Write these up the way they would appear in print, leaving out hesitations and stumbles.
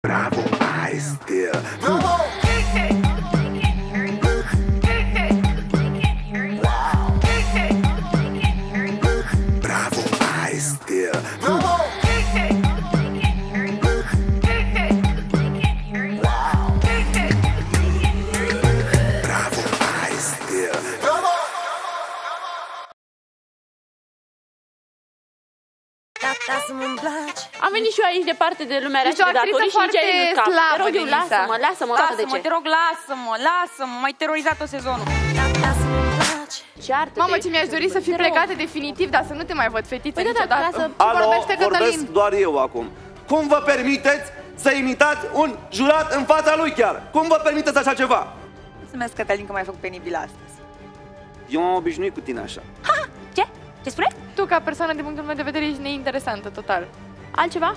Bravo, I still. Bravo, I still. Bravo, I still. Am venit și eu aici departe de lumea rea și de datorii și nici aici nu scap. Te rog eu, lasă-mă, lasă-mă, lasă-mă, te rog, lasă-mă, m-ai terorizat tot sezonul. Mamă, ce mi-aș dori să fii plecată definitiv, dar să nu te mai văd, fetiță, niciodată. Alo, vorbesc doar eu acum. Cum vă permiteți să imitați un jurat în fața lui chiar? Cum vă permiteți așa ceva? Mulțumesc, Cătălin, că m-ai făcut penibil astăzi. Eu m-am obișnuit cu tine așa. Ha! Ce? Ce spune? Tu, ca persoană, din punctul meu de vedere, ești neinteresantă, total. Altceva?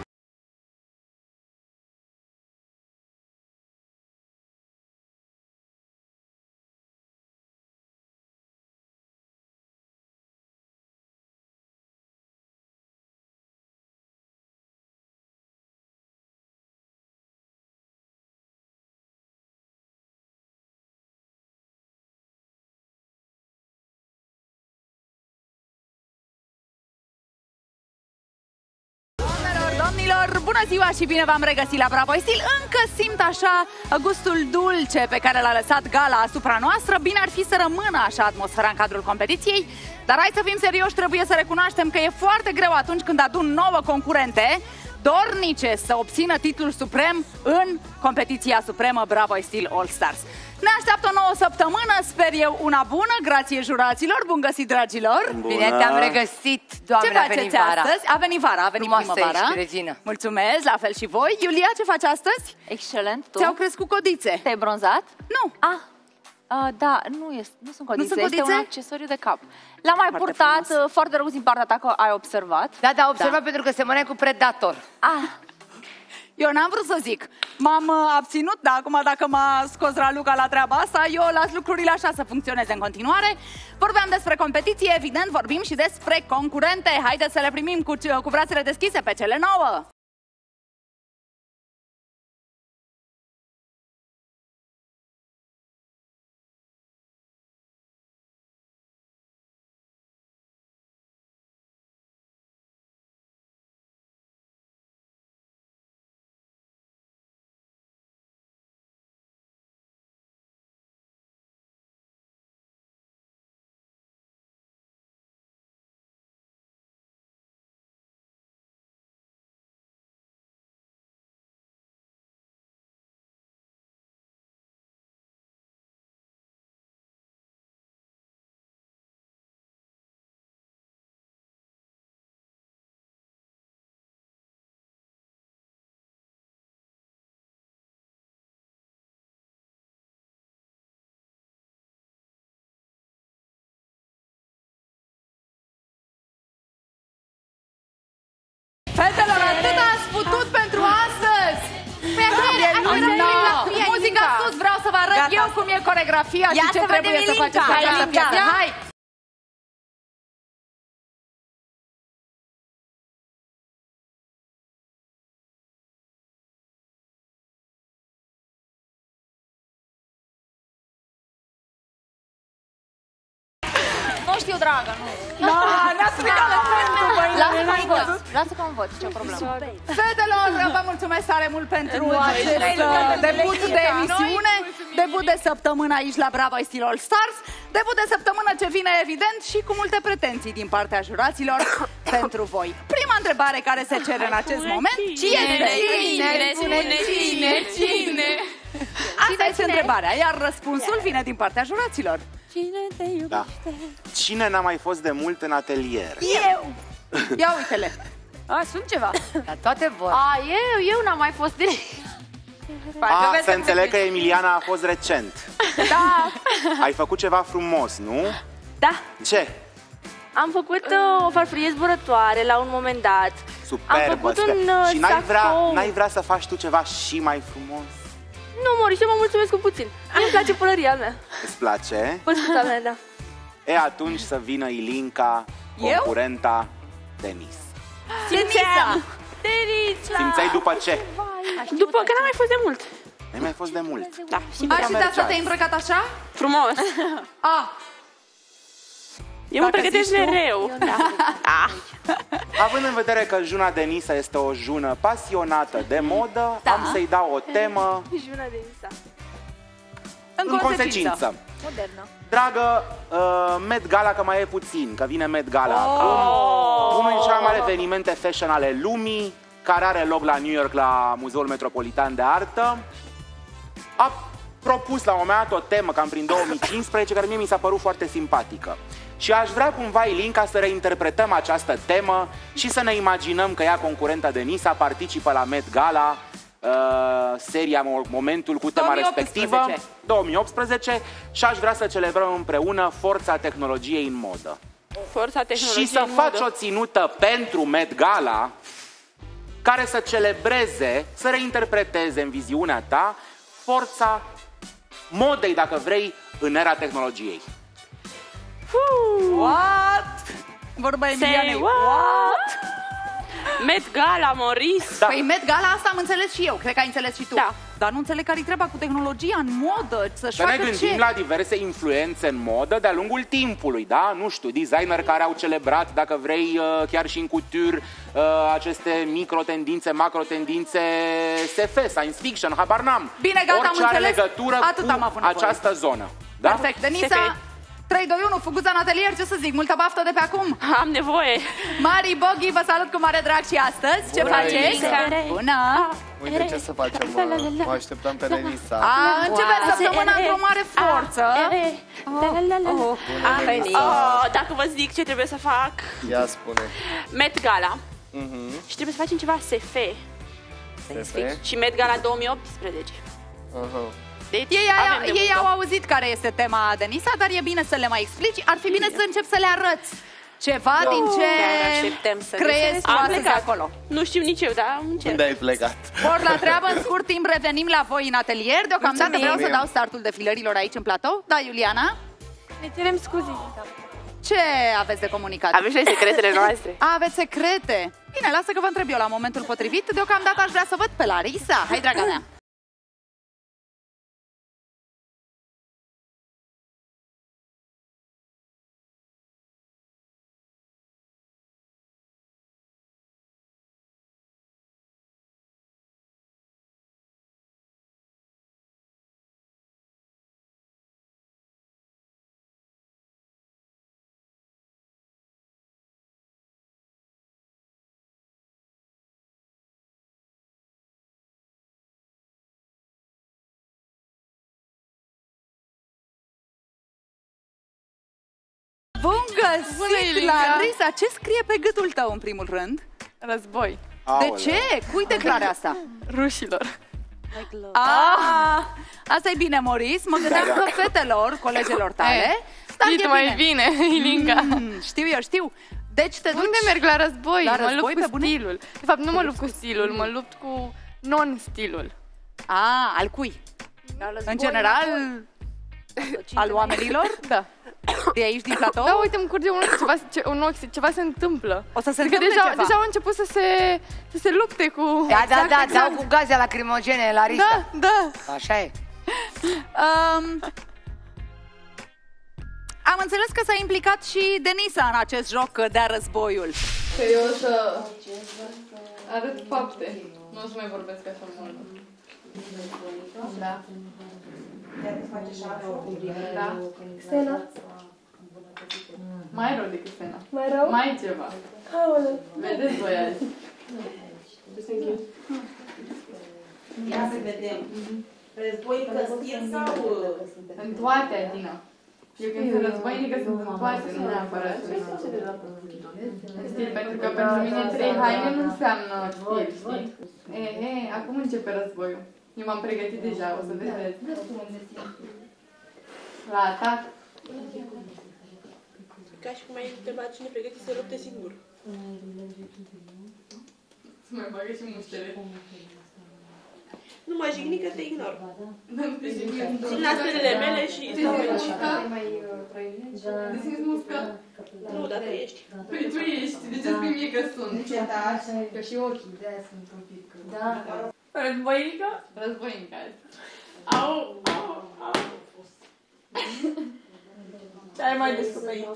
Domnilor, bună ziua și bine v-am regăsit la Bravo Stil. Încă simt așa gustul dulce pe care l-a lăsat gala asupra noastră. Bine ar fi să rămână așa atmosfera în cadrul competiției, dar hai să fim serioși, trebuie să recunoaștem că e foarte greu atunci când adun 9 concurente dornice să obțină titlul suprem în competiția supremă Bravo Stil All Stars. Ne așteaptă o nouă săptămână, sper eu una bună, grație juraților, bun găsit, dragilor! Bună. Bine te-am regăsit, Doamne, Ce faceți astăzi? A venit vara, a venit primăvara. Ești, regină. Mulțumesc, la fel și voi. Iulia, ce faci astăzi? Excelent, tu? Ți-au crescut codițe. Te-ai bronzat? Nu. Da, nu sunt codițe, sunt codițe? este un accesoriu de cap. L-am mai Foarte purtat, frumos. foarte rău din partea ta că ai observat. Da, observat pentru că semănai cu Predator. Eu n-am vrut să zic. M-am abținut, dar acum dacă m-a scos Raluca la treaba asta, eu las lucrurile așa să funcționeze în continuare. Vorbeam despre competiție, evident, vorbim și despre concurente. Haideți să le primim cu brațele deschise pe cele 9. Fetelor, atât ați putut pentru astăzi! Muzica sus, vreau să vă arăt eu cum e coregrafia și ce trebuie să faceți ca această piesă. Hai! Nu știu, dragă, nu. Ne-a stricat momentul, băi! Lasă că învăț, ce problemă. Fetelor, vă mulțumesc tare mult pentru acest debut de emisiune, debut de săptămână aici la Bravo Stil All Stars, debut de săptămână ce vine evident și cu multe pretenții din partea juraților pentru voi. Prima întrebare care se cere în acest moment, Cine? Asta este întrebarea, iar răspunsul vine din partea juraților. Cine te iubește? Da. Cine n-a mai fost de mult în atelier? Eu! Ia uite-le! Sunt ceva. Dar toate vor. Eu n-am mai fost de... Să înțeleg că Emiliana a fost recent. Da. Ai făcut ceva frumos, nu? Da, Ce? am făcut o farfurie zburătoare la un moment dat. Superbă! Am făcut un Și n-ai vrea să faci tu ceva și mai frumos? Nu, Moriș, eu mă mulțumesc cu puțin. Îmi place pălăria mea. Îți place? Pălăria mea, da. E, atunci să vină Ilinca, concurenta Denis. Simțeam! Denis! Simțeai după ce? După că n-am mai fost de mult. N-ai mai fost de mult. Da, Și de asta te-ai îmbrăcat așa? Frumos. Eu mă pregătesc mereu. Având în vedere că Juna Denisa este o jună pasionată de modă, am să-i dau o temă Juna Denisa. În consecință. Modernă. Dragă, Met Gala, că mai e puțin, că vine Met Gala acum. Unul din cele mai mari evenimente fashion ale lumii, care are loc la New York, la Muzeul Metropolitan de Artă. A propus la un moment dat o temă, cam prin 2015, care mie mi s-a părut foarte simpatică. Și aș vrea cumva, Ilinca, să reinterpretăm această temă și să ne imaginăm că ea, concurenta Denisa, participă la Met Gala, seria Momentul, cu tema 2018. respectivă, 2018, și aș vrea să celebrăm împreună forța tehnologiei în modă. Forța tehnologiei Și să faci o ținută pentru Met Gala care să celebreze, să reinterpreteze în viziunea ta forța modei, dacă vrei, în era tehnologiei. What? Vorba Emilianei. What? Met Gala, Maurice. Da. Păi Met Gala asta am înțeles și eu, cred că ai înțeles și tu. Da. Dar nu înțeleg care-i treaba cu tehnologia în modă, să-și Să ne facă gândim ce? la diverse influențe în modă de-a lungul timpului, da? Nu știu, designer care au celebrat, dacă vrei, chiar și în couture, aceste micro-tendințe, macro-tendințe SF, science fiction, habar n-am. Bine, gata, am Orice are înțeles. legătură Atât am cu avut nevoie. această zonă. Da? Perfect. Denisa, 3, 2, 1, fuguța în atelier, ce să zic, multă baftă de pe acum. Am nevoie. Mari Boghi, vă salut cu mare drag și astăzi. Ce Bună, faceți? Denisa. Bună! Uite ce să facem, o așteptăm pe Denisa. Începem săptămâna într-o mare forță. Am venit. Dacă vă zic ce trebuie să fac. Ia spune. Met Gala. Și trebuie să facem ceva SF. Și Met Gala 2018. Deci, ei au auzit care este tema, Denisa, dar e bine să le mai explici. Ar fi bine să încep să le arăți ceva din ce crezi tu astăzi acolo. Nu știu nici eu, dar încep. Unde ai plecat? Ori la treabă, în scurt timp revenim la voi în atelier. Deocamdată vreau să dau startul defilărilor aici în platou. Da, Iuliana? Ne cerem scuze. Ce aveți de comunicat? Aveți noi secretele noastre. Aveți secrete? Bine, lasă că vă întreb eu la momentul potrivit. Deocamdată aș vrea să văd pe Larisa. Hai, draga mea! Bun găsit, Larisa! Ce scrie pe gâtul tău, în primul rând? Război. De ce? Cui declare asta? Rușilor. Asta e bine, Maurice. Mă gândeam că fetelor, colegelor tale, Știi mai bine, Ilinca. Știu. Deci te duci... Unde merg la război? La Mă război, lupt pe cu bune? stilul. De fapt, nu mă lupt cu stilul, mă lupt cu non-stilul. Al cui? În general, al oamenilor? Da. De aici, din platou? Da, uite, îmi curge un ochi, ceva se întâmplă. O să se Adică întâmple ceva. deja au început să se lupte cu... Da, dau cu gaze lacrimogene, Larisa. Da. Așa e. Am înțeles că s-a implicat și Denisa în acest joc de-a războiul. Eu o să arăt fapte. Nu o să mai vorbesc așa mult. Da. Da. Sena. Mai rău decât Sena. Mai rău? Mai ceva. Aoleu. Vedeți voi azi. Ia să vedem. Război căstin sau... În toate, Adina. Eu când sunt războinică sunt în toate, nu neapărat. Stil, pentru că pentru mine 3 haine nu înseamnă stil, știi? Acum începe războiul. Eu m-am pregătit deja, o să vedeți. La atac. Ca și cum ai întrebat cine pregătit să lupte singur. Să mai bagă și muștele. Nu mă jigni că te ignor. Nu te jigni. Țin la spelele mele și stau aici. Te simți muscă? Nu, dar trăiești. Păi tu ești, de ce spui mie că sunt? Încetați. Că și ochii de-aia sunt un pic... Da. Războinică? Războinică. Au. Ce ai mai descoperit?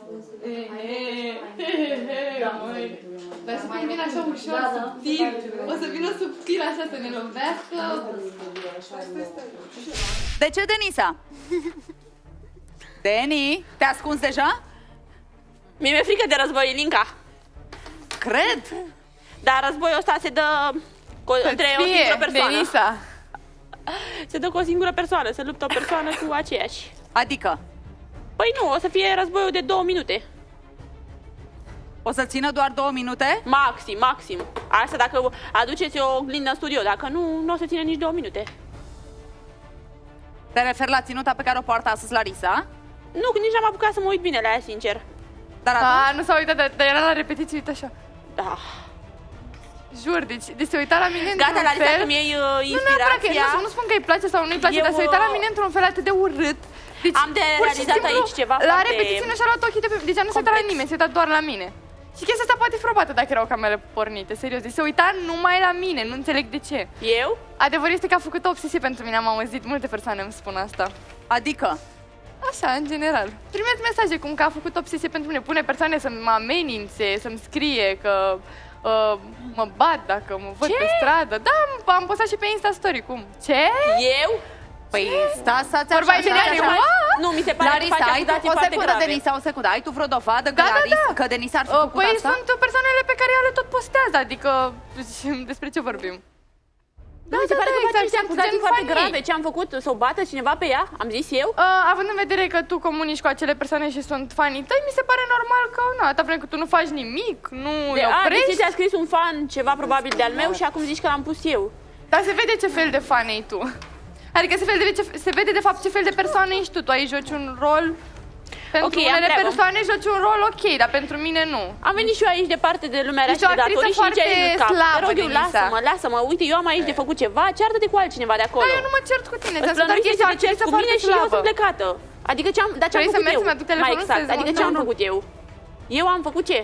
Dar să mai vină așa ușor, subtil. O să vină subtil așa să ne lovească. De ce, Denisa? Deni, te-ai ascuns deja? Mie mi-e frică de război, Linca. Cred. Dar războiul ăsta se dă între o singură persoană. Denisa. Se dă cu o singură persoană, se luptă o persoană cu aceeași. Adică? Păi nu, o să fie războiul de 2 minute. O să țină doar 2 minute? Maxim. Asta dacă aduceți o oglindă în studio, dacă nu o să ține nici 2 minute. Te referi la ținuta pe care o poartă astăzi Larisa? Nu, nici n-am apucat să mă uit bine la ea, sincer. Dar atunci... nu s-a uitat, dar era la repetiție, uite așa. Da. Jur, deci se uita la mine Gata, într-un fel... Larisa, că mi-ai inspirația. Nu spun că îi place sau nu-i place, dar se uita la mine într-un fel atât de urât. Deci, am de realizat aici ceva la foarte... repetiție nu și-a luat ochii de pe... Deci nu se uita la nimeni, se uita doar la mine. Și chestia asta poate fi probată dacă erau camerele pornite, serios. Deci se uita numai la mine, nu înțeleg de ce. Eu? Adevărul este că a făcut o obsesie pentru mine, am auzit, multe persoane îmi spun asta. Adică? Așa, în general. Trimit mesaje cum că a făcut o obsesie pentru mine. Pune persoane să mă amenințe, să-mi scrie că mă bat dacă mă văd pe stradă. Da, am postat și pe Insta Story, cum? Ce? Eu? Păi stați vorba așa. Nu, mi se pare Larisa, că face ai tu acuzații o foarte secundă, grave. Denisa, o secundă. Ai tu vreo dovadă că, că Denisa ar fi făcut păi asta? sunt persoanele pe care ea le tot postează, adică despre ce vorbim? Da, mi se pare că face niște acuzații foarte grave. Ce am făcut? Să o bată cineva pe ea? Am zis eu? Având în vedere că tu comunici cu acele persoane și sunt fanii tăi, mi se pare normal că, atâta vreme că tu nu faci nimic, nu îi oprești. Deci ți-a scris un fan ceva probabil de-al meu și acum zici că l-am pus eu. Dar se vede ce fel de fan e tu. Adică se vede de fapt ce fel de persoană ești tu. Tu aici joci un rol. Pentru unele persoane joci un rol ok, dar pentru mine nu. Am venit și eu aici de parte de lumea deci și de datorii și nici aici nu scap. Te rog eu, lasă-mă, uite, eu am aici de făcut ceva, ceartă-te cu altcineva de acolo. Da, eu nu mă cert cu tine, îți plănuiești să te cerți cu mine și eu sunt plecată. Adică ce am făcut eu? Mai exact, adică ce am făcut eu? Eu am făcut ce?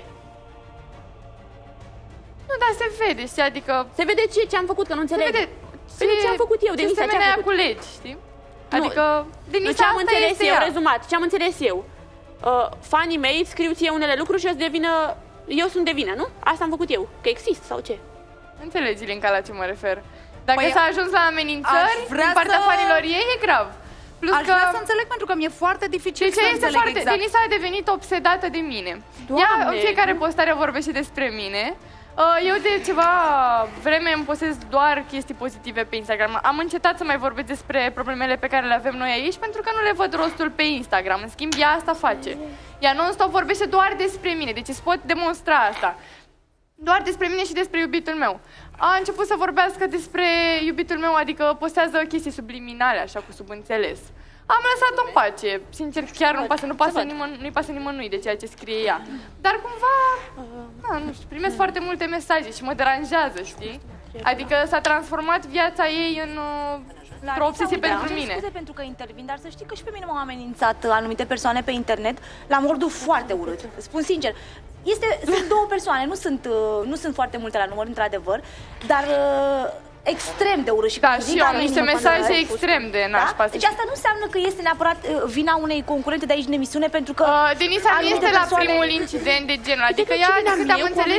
Nu, dar se vede, știi, adică... Se vede ce am făcut, că nu înțeleg. Se vede ce am făcut eu, Denisa, ce am făcut? cu legi, știi? Adică, Denisa, ce am înțeles eu, rezumat, ce am înțeles eu? Fanii mei scriu ție unele lucruri și eu sunt de vină, nu? Asta am făcut eu, că exist sau ce? Înțelegi, Linca, la ce mă refer. Dacă s-a ajuns la amenințări din partea fanilor ei, e grav. Aș vrea să înțeleg, pentru că mi-e foarte dificil să înțeleg exact. Denisa a devenit obsedată de mine. Ea în fiecare postare vorbește despre mine. Eu de ceva vreme îmi postez doar chestii pozitive pe Instagram. Am încetat să mai vorbesc despre problemele pe care le avem noi aici pentru că nu le văd rostul pe Instagram. În schimb, ea asta face. Ea non-stop vorbește doar despre mine, deci îți pot demonstra asta. Doar despre mine și despre iubitul meu. A început să vorbească despre iubitul meu, adică postează chestii subliminale, așa, cu subînțeles. Am lăsat-o în pace. Sincer, chiar nu-i pasă nimănui de ceea ce scrie ea. Dar cumva, nu știu, primesc foarte multe mesaje și mă deranjează, știi? Adică s-a transformat viața ei într-o obsesie pentru mine. Scuze pentru că intervin, dar să știi că și pe mine m-au amenințat anumite persoane pe internet la modul foarte urât. Spun sincer. Sunt două persoane, nu sunt foarte multe la număr, într-adevăr, dar extrem de urât și și eu am niște mesaje extrem de nașpa. Deci asta nu înseamnă că este neapărat vina unei concurente de aici în emisiune, pentru că Denisa nu este la primul incident de genul, adică ea, cât am înțeles,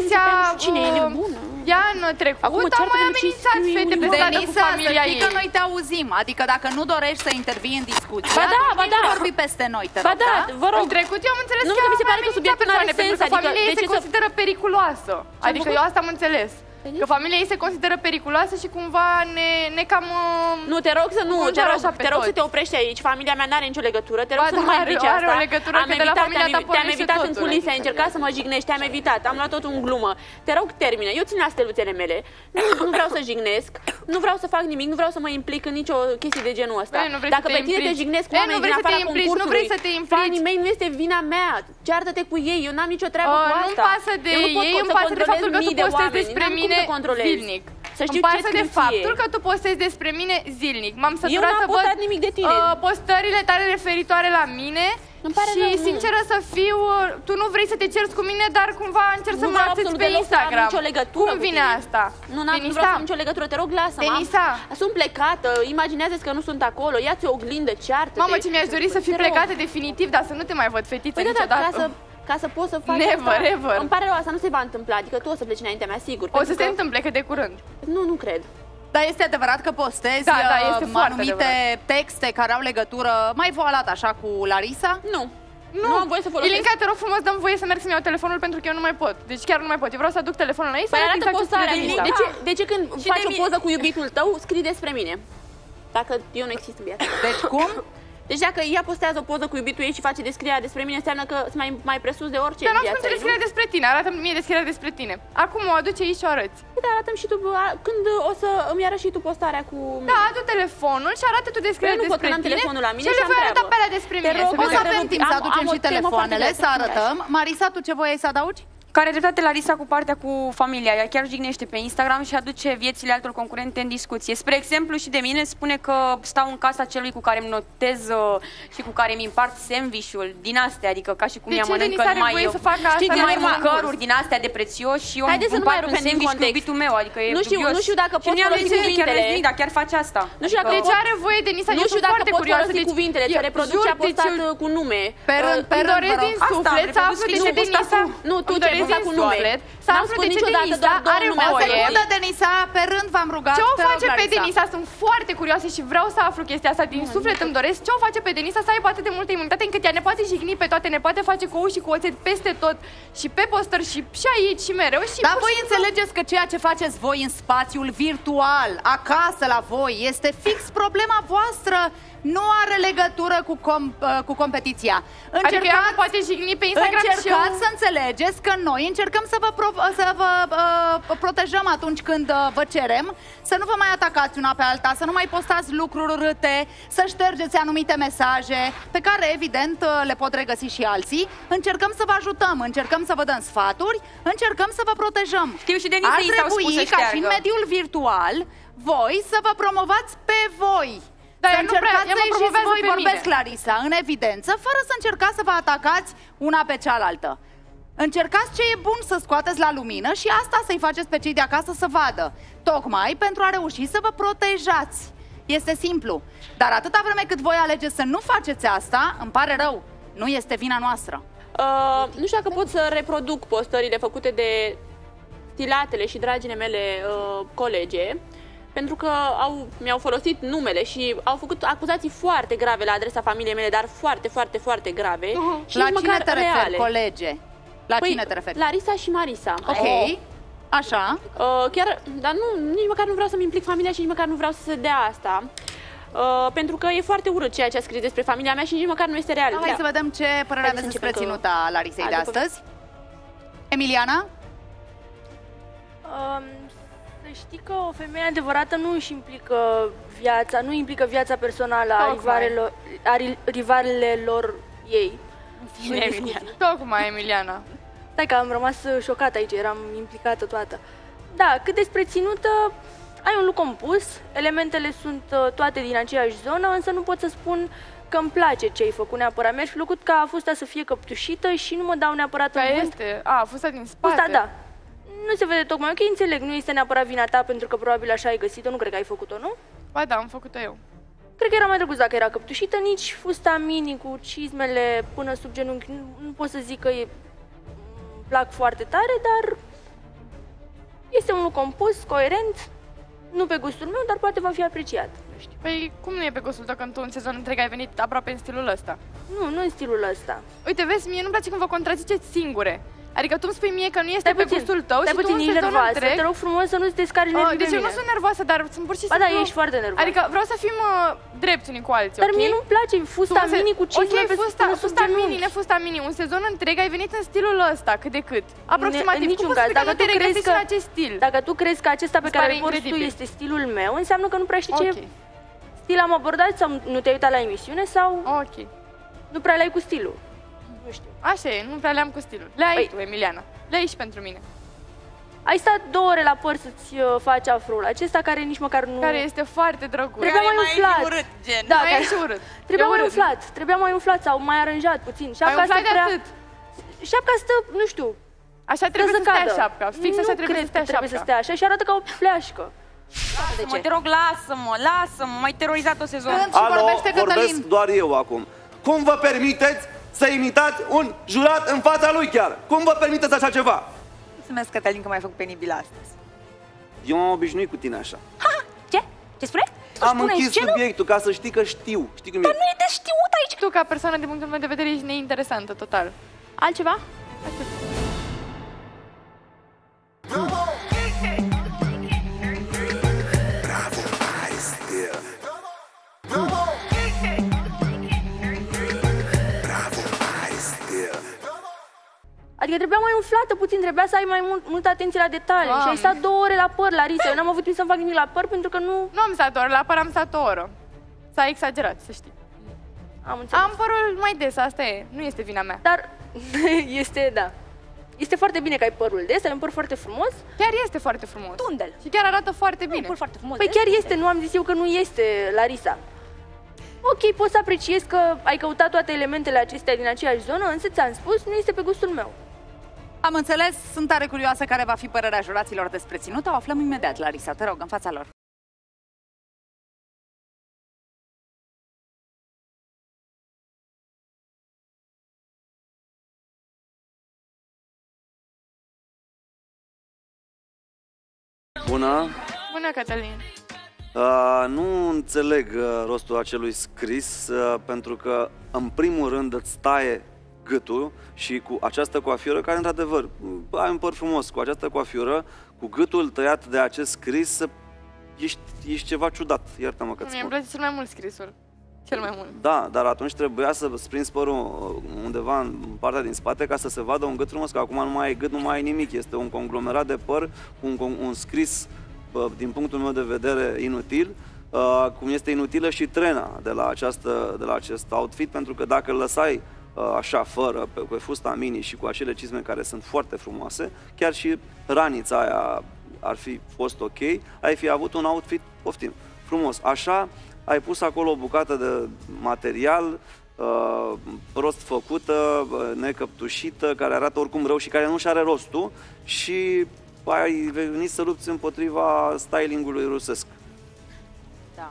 ea în trecut a mai amenințat fete pe stradă cu familia ei. Că noi te auzim, adică dacă nu dorești să intervii în discuție, ba da, vorbi peste noi, te rog. Ba da, vă rog. În trecut eu am înțeles că mi se pare că subiectul nu are sens, adică familia ei se consideră periculoasă. Adică eu asta am înțeles. Că familia ei se consideră periculoasă și cumva ne cam... Nu, te rog să te rog să te oprești aici. Familia mea n-are nicio legătură. Te rog să nu mai zici asta. Are o legătură, că de la familia ta te-am evitat în culise, ai încercat să mă jignești, te-am evitat. Am luat tot în glumă. Te rog, termină. Eu țin la steluțele mele. Nu vreau să jignesc, nu vreau să fac nimic, nu vreau să mă implic în nicio chestie de genul ăsta. Dacă pe tine te jignesc oameni din afara concursului, fanii mei, nu este vina mea. Ceartă-te cu ei, eu n-am nicio treabă cu asta. Nu-mi pasă de ei, îmi pasă de faptul că tu postezi despre mine zilnic. Îmi pasă de faptul că tu postezi despre mine zilnic. M-am săturat să văd postările tale referitoare la mine Și sinceră să fiu, tu nu vrei să te ceri cu mine, dar cumva încerci să mă accepti pe Instagram. Cum vine asta? Nu vreau să am nicio legătură, te rog, lasă-mă. Denisa, sunt plecată, imaginează-ți că nu sunt acolo, ia-ți o oglindă, ceartă-te. Mamă, ce mi-aș dori să fii plecată definitiv, dar să nu te mai văd fetiță niciodată. Ca să poți să faci Never. Îmi pare rău, asta nu se va întâmpla, adică tu o să pleci înaintea mea, sigur. O să se întâmple cât de curând. Nu cred. Dar este adevărat că postezi anumite texte care au legătură mai voalat așa cu Larisa? Nu am voie să folosesc. Ilinca, te rog frumos, dă-mi voie să merg să-mi iau telefonul pentru că eu nu mai pot. Deci chiar nu mai pot. Eu vreau să aduc telefonul la ei. Păi arată postarea. De ce când faci o poză cu iubitul tău, scrii despre mine? Dacă eu nu exist în viață. Deci cum? Deci dacă ea postează o poză cu iubitul ei și face descrierea despre mine, înseamnă că sunt mai presus de orice. Dar n-am spus descrierea despre tine, arată-mi mie descrierea despre tine. Acum o aduci aici și o arăți. Da, arată-mi și tu, când o să îmi arăți și tu postarea cu mine. Da, adu telefonul și arată tu descrierea despre tine. Nu pot, că n-am telefonul la mine și le voi arăta pe alea despre mine. O să avem timp să aducem și telefoanele, să arătăm. Marisa, tu ce voiai să adaugi? Care dreptate Larisa cu partea cu familia. Ea chiar jignește pe Instagram și aduce viețile altor concurente în discuție. Spre exemplu și de mine spune că stau în casa celui cu care îmi notez și cu care îmi împart sandwich-ul din astea, adică ca și cum ea mănâncă mai mâncăruri din astea de prețios și eu îmi împart un sandwich cu iubitul meu, adică e dubios. Nu știu dacă poți folosi cuvintele. Dar chiar face asta. Nu știu dacă deci are voie, Denisa, nu știu dacă poți folosi cuvintele, ți-a reprodus ce a postat cu nume. Pe rând, doresc din suflet să aflu de ce Denisa... Nu, tu ce cu nume. Să aflu de ce Denisa are voie. Denisa, pe rând v-am rugat. Ce o face pe Denisa? Sunt foarte curioasă și vreau să aflu chestia asta din suflet, îmi doresc. Ce o face pe Denisa să aibă atât de multă imunitate încât ea ne poate jigni pe toate, ne poate face cu ou și cu oțet peste tot și pe postări și aici și mereu. Dar voi înțelegeți că ceea ce faceți voi în spațiul virtual, acasă la voi, este fix problema voastră. Nu are legătură cu competiția. Adică ea nu poate jigni pe Instagram. Încercați să înțelegeți că noi încercăm să vă protejăm atunci când vă cerem, să nu vă mai atacați una pe alta, să nu mai postați lucruri urâte, să ștergeți anumite mesaje pe care evident le pot regăsi și alții. Încercăm să vă ajutăm, încercăm să vă dăm sfaturi, încercăm să vă protejăm. Știu și Denisa i s-au spus să ca și în mediul virtual, voi să vă promovați pe voi. Să încercați să ieșiți voi, vorbesc Larisa, în evidență, fără să încercați să vă atacați una pe cealaltă. Încercați ce e bun să scoateți la lumină și asta să-i faceți pe cei de acasă să vadă. Tocmai pentru a reuși să vă protejați. Este simplu. Dar atâta vreme cât voi alegeți să nu faceți asta, îmi pare rău, nu este vina noastră. Nu știu dacă pot să reproduc postările făcute de stilatele și dragile mele colege, pentru că mi-au folosit numele și au făcut acuzații foarte grave la adresa familiei mele, dar foarte, foarte, foarte grave. Și la cine te referi, colege? La cine te referi? Larisa și Marisa. Ok, așa. Chiar, dar nici măcar nu vreau să-mi implic familia și nici măcar nu vreau să se dea asta. Pentru că e foarte urât ceea ce a scris despre familia mea și nici măcar nu este real. Hai să vedem ce părere aveți despre ținuta Larisei de astăzi. Emiliana? Să știi că o femeie adevărată nu își implică viața, nu implică viața personală a rivalelor ei. Tocmai, Emiliana. Stai că am rămas șocată aici, eram implicată toată. Da, cât despre ținută, ai un look compus, elementele sunt toate din aceeași zonă, însă nu pot să spun că îmi place ce ai făcut neapărat. Mi-aș fi plăcut ca fusta să fie căptușită și nu mă dau neapărat în vânt. Fusta din spate. Fusta, da. Nu se vede tocmai ok, înțeleg, nu este neapărat vina ta pentru că probabil așa ai găsit-o, nu cred că ai făcut-o, nu? Ba da, am făcut-o eu. Cred că era mai drăguț dacă era căptușită, nici fusta mini cu cizmele până sub genunchi, nu pot să zic că îmi plac foarte tare, dar este un look compus, coerent, nu pe gustul meu, dar poate va fi apreciat. Nu știu. Păi cum nu e pe gustul tău când tu în sezon întreg ai venit aproape în stilul ăsta? Nu în stilul ăsta. Uite, vezi, mie nu-mi place când vă contraziceți singure. Adică tu îmi spui mie că nu este pe gustul tău și tu în sezon întreg... Te rog frumos să nu te descarci nervii pe mine. Deci eu nu sunt nervoasă, dar sunt pur și simplu... Ba da, ești foarte nervoasă. Adică vreau să fim drepți unii cu alții, dar mie nu-mi place fusta mini cu cizme pe fusta mini, nefusta mini. Un sezon întreg ai venit în stilul ăsta, cât de cât. Aproximativ. Cum poți să nu te regăsești în acest stil? Dacă tu crezi că acesta pe care îl porți tu este stilul meu, înseamnă că nu prea știi ce stil am abordat sau nu te-ai uitat la emisiune sau nu prea le-ai cu stilul. Nu știu. Așa e, nu prea le-am cu stilul. Le ai tu, Emiliana. Le ai și pentru mine. Ai stat 2 ore la păr să-ți faci afroul acesta, care nici măcar nu... Care este foarte drăguț. Trebuia mai umflat. Urât, gen. Da, mai e urât. Trebuia mai umflat sau mai aranjat puțin. Șapca asta de atât. Șapca stă, nu știu, așa trebuie să stea șapca. Fix așa trebuie să stea șapca. Trebuie să stea așa și arată ca o fleașcă. Mă, te rog, lasă-mă, m-ai terorizat o sezon. Alo, vorbesc doar eu acum. Cum vă permiteți să imitați un jurat în fața lui chiar? Cum vă permiteți așa ceva? Mulțumesc, Cătălin, că m-ai făcut penibil astăzi. Eu m-am obișnuit cu tine așa. Ha? Ce? Ce spune? Am închis subiectul ca să știi că știu. Știi cum e? Dar nu e de știut aici. Tu, ca persoană, din punctul meu de vedere, ești neinteresantă, total. Altceva? Adică trebuia mai umflată puțin, trebuia să ai mai multă atenție la detalii. Și ai stat 2 ore la păr, Larisa. Eu n-am avut timp să fac nimic la păr pentru că nu... Nu am stat 2 ore la păr, am stat 1 oră. S-a exagerat, să știi. Am părul mai des, asta e. Nu este vina mea. Dar da. Este foarte bine că ai părul des, ai un păr foarte frumos. Chiar este foarte frumos. Tundel. Și chiar arată foarte bine. Păr foarte frumos. Păi chiar este, nu am zis eu că nu este, Larisa. Ok, pot să apreciez că ai căutat toate elementele acestea din aceeași zonă, însă ți-am spus, nu este pe gustul meu. Am înțeles, sunt tare curioasă care va fi părerea juraților despre ținut. O aflăm imediat, Larisa, te rog, în fața lor. Bună! Bună, Cătălin! Nu înțeleg rostul acelui scris, pentru că, în primul rând, îți taie gâtul și cu această coafură, care, într-adevăr, ai un păr frumos, cu această coafură, cu gâtul tăiat de acest scris, ești ceva ciudat, iartă-mă că-ți spun. Mie îmi place cel mai mult scrisul. Cel mai mult. Da, dar atunci trebuia să-ți prinzi părul undeva în partea din spate ca să se vadă un gât frumos, că acum nu mai ai gât, nu mai ai nimic. Este un conglomerat de păr cu un scris, din punctul meu de vedere, inutil, cum este inutilă și trena de la acest outfit, pentru că dacă îl lăsai așa, fără, pe fusta mini și cu acele cizme care sunt foarte frumoase, chiar și ranița aia ar fi fost ok, ai fi avut un outfit, poftim, frumos. Așa, ai pus acolo o bucată de material prost făcută, necăptușită, care arată oricum rău și care nu-și are rostul și ai venit să lupți împotriva stylingului rusesc. Da.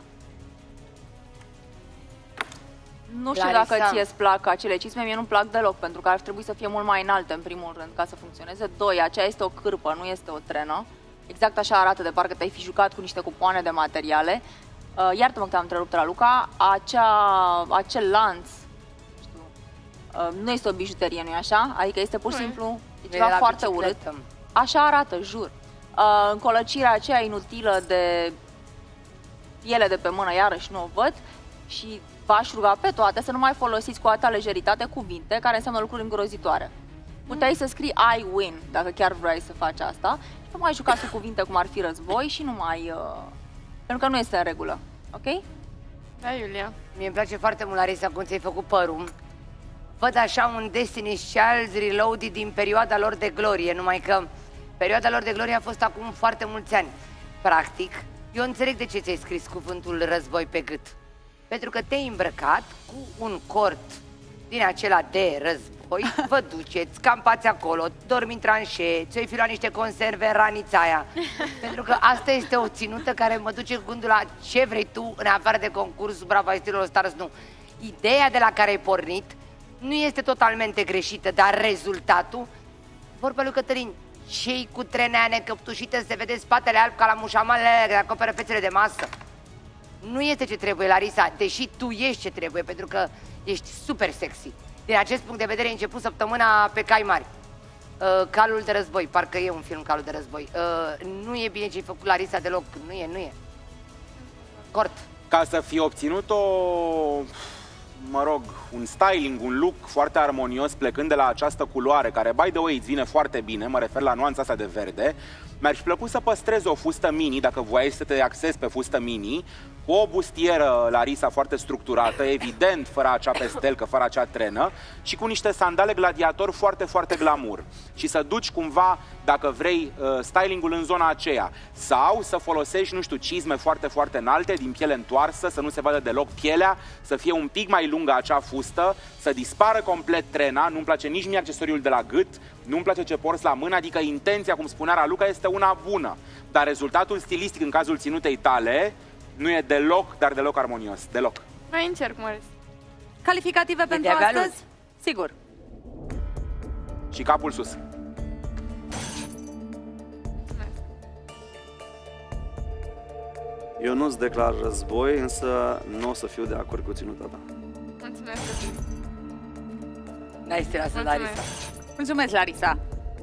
Nu știu dacă ție îți plac acele cizme, mie nu-mi plac deloc, pentru că ar trebui să fie mult mai înalte, în primul rând, ca să funcționeze. 2, aceea este o cârpă, nu este o trenă. Exact așa arată, de parcă te-ai fi jucat cu niște cupoane de materiale. Iartă-mă că te-am întrerupt, Raluca, acel lanț, știu, nu este o bijuterie, nu-i așa? Adică este pur și simplu ceva foarte urât. Așa arată, jur. Încolăcirea aceea inutilă de piele de pe mână, iarăși nu o văd și v-aș ruga pe toate să nu mai folosiți cu atâta lejeritate cuvinte care înseamnă lucruri îngrozitoare. Puteai să scrii I win, dacă chiar vrei să faci asta, și nu mai jucați cu cuvinte cum ar fi război și nu mai... pentru că nu este în regulă, ok? Da, Iulia. Mie îmi place foarte mult, Larisa, cum ți-ai făcut părul. Văd așa un Destiny's Child Reloaded din perioada lor de glorie, numai că perioada lor de glorie a fost acum foarte mulți ani. Practic, eu înțeleg de ce ți-ai scris cuvântul război pe gât. Pentru că te-ai îmbrăcat cu un cort din acela de război, vă duceți, campați acolo, dormi în tranșee, ți-o-i fi luat niște conserve în ranița aia. Pentru că asta este o ținută care mă duce gândul la ce vrei tu în afară de concursul Bravo ai Stilul Stars, nu. Ideea de la care ai pornit nu este totalmente greșită, dar rezultatul, vorba lui Cătălin, cei cu trenea necăptușită, se vede spatele alb ca la mușamalele care acoperă fețele de masă. Nu este ce trebuie, Larisa, deși tu ești ce trebuie, pentru că ești super sexy. Din acest punct de vedere, ai început săptămâna pe cai mari. Calul de război, parcă e un film Calul de război. Nu e bine ce-ai făcut, Larisa, deloc. Nu e. Cort. Ca să fi obținut un styling, un look foarte armonios plecând de la această culoare, care, by the way, îți vine foarte bine, mă refer la nuanța asta de verde, mi-ar fi plăcut să păstrezi o fustă mini, dacă voiai să te axezi pe fustă mini, cu o bustieră Larisa foarte structurată, evident, fără acea pestelcă, fără acea trenă, și cu niște sandale gladiator foarte, foarte glamour. Și să duci cumva, dacă vrei, stylingul în zona aceea. Sau să folosești, nu știu, cizme foarte, foarte înalte, din piele întoarsă, să nu se vadă deloc pielea, să fie un pic mai lungă acea fustă, să dispară complet trena, nu-mi place nici mie accesoriul de la gât, nu-mi place ce porți la mână, adică intenția, cum spunea Raluca, este una bună. Dar rezultatul stilistic în cazul ținutei tale nu e deloc, dar deloc armonios. Deloc. Mai încerc, Moris. Calificative pentru astăzi? Sigur. Și capul sus. Eu nu-ți declar război, însă nu o să fiu de acord cu ținuta ta. Mulțumesc. N-ai stilat, Larisa. Mulțumesc, Larisa.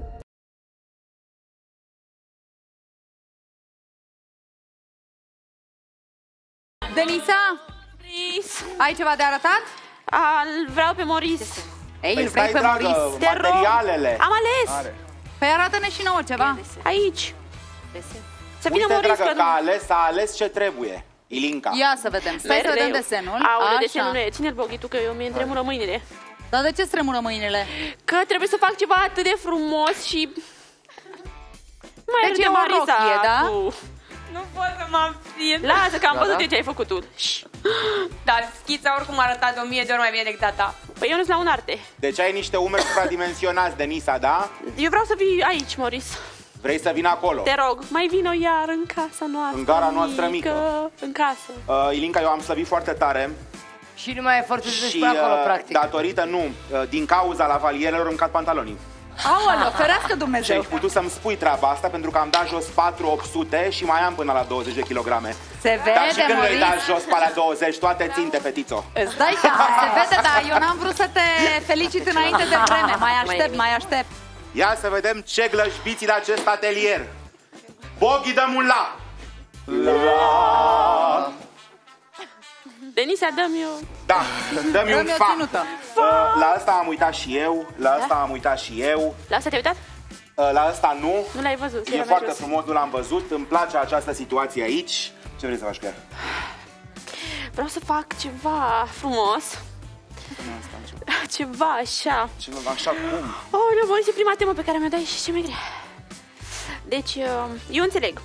Denisa, ai ceva de arătat? Vreau pe Moris. Ei, Păi îl vrei stai, pe dragă, Moris? Te rog. materialele. Am ales. Are. Păi arată-ne și nouă ceva. Aici. Să vină Uite, Moris, dragă, că că a ales ce trebuie. Ilinca. Ia să vedem. Stai să vedem desenul. Aoleu, Așa. desenul nu e. Ține-l, Boghitu, că eu mi-e tremură mâinile. Dar de ce tremură mâinile? Că trebuie să fac ceva atât de frumos și... Mai Deci râde e o Marisa rochie, da? cu... Nu pot să mă abțin. Lasă, că am văzut de ce ai făcut tu. Dar schița oricum arăta de 1000 de ori mai bine decât a ta. Păi eu nu sunt la un arte. Deci ai niște umeri supradimensionați, Denisa, da? Eu vreau să vii aici, Moris. Vrei să vin acolo? Te rog, mai vino iar în casa noastră. În gara noastră mică. În casă. Ilinca, eu am slăbit foarte tare. Și nu mai e efortul să Și spui acolo, practic. datorită, din cauza lavalierelor îmi cad pantalonii. Aoleu, ferească Și Dumnezeu. ai putut să-mi spui treaba asta pentru că am dat jos 4.800 și mai am până la 20 de kilograme. Se vede, Dar și când Moris. le-ai dat jos pe alea 20, toate ținte, fetițo. Îți dai seama, se vede, dar eu n-am vrut să te felicit înainte de vreme. Mai aștept. Ia să vedem ce glășbiți de acest atelier. Boghi, dă-mi un la! La! Denisa, dă-mi eu. Da, dă-mi un fa. ținută. La asta am uitat și eu, la asta am uitat și eu. La asta te-ai uitat? La asta nu. Nu l-ai văzut. E foarte frumos, nu l-am văzut. Îmi place această situație aici. Ce vrei să faci cu ea? Vreau să fac ceva frumos. Ceva așa. Ceva așa cum? Oh, nu, e prima temă pe care mi-o dai și ce mai grea. Deci, eu înțeleg.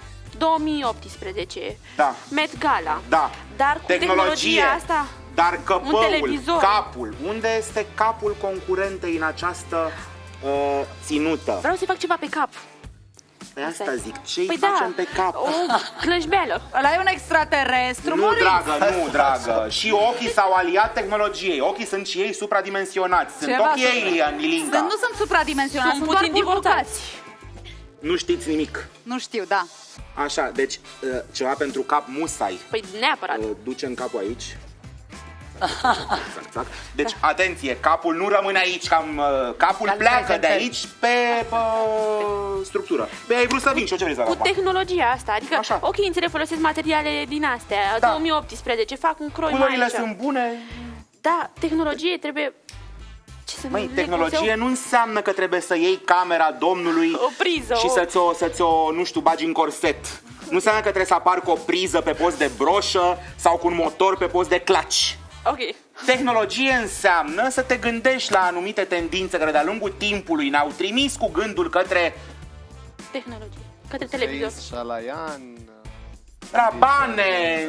2018. Da. Met Gala. Da. Dar cu tehnologia asta... Dar căpăul, televizor. capul. Unde este capul concurentei în această ținută? Vreau să fac ceva pe cap. Pe asta zic, ce-i Păi facem da, pe cap? o clășbeală. Ăla e un extraterestru, Nu, Moris. dragă, nu, dragă. Și ochii s-au aliat tehnologiei. Ochii sunt și ei supradimensionați. Sunt Ceva ochii alien, Ilinca. Nu sunt supradimensionați, Sunt sunt doar puțin bulbucați. divorțați. Nu știți nimic. Nu știu, da. Așa, deci ceva pentru cap musai. Păi neapărat. Ducem capul aici. Exact. Deci, atenție, capul nu rămâne aici, capul pleacă de aici pe structură. Pe ai vrut să vin și eu ce vrei să fac Cu acum? tehnologia asta, adică, Așa. ok, înțeleg, folosesc materiale din astea, Da. 2018, fac un croi mai Culorile aici. sunt bune. Da, tehnologie trebuie... Ce să Măi, le tehnologie nu înseamnă că trebuie să iei camera domnului O priză, și să-ți o, nu știu, bagi în corset. Nu înseamnă că trebuie să apari cu o priză pe post de broșă sau cu un motor pe post de claci. Ok. Tehnologie înseamnă să te gândești la anumite tendințe care de-a lungul timpului ne-au trimis cu gândul către Tehnologie. Către televizor. Șalaian. Rabane,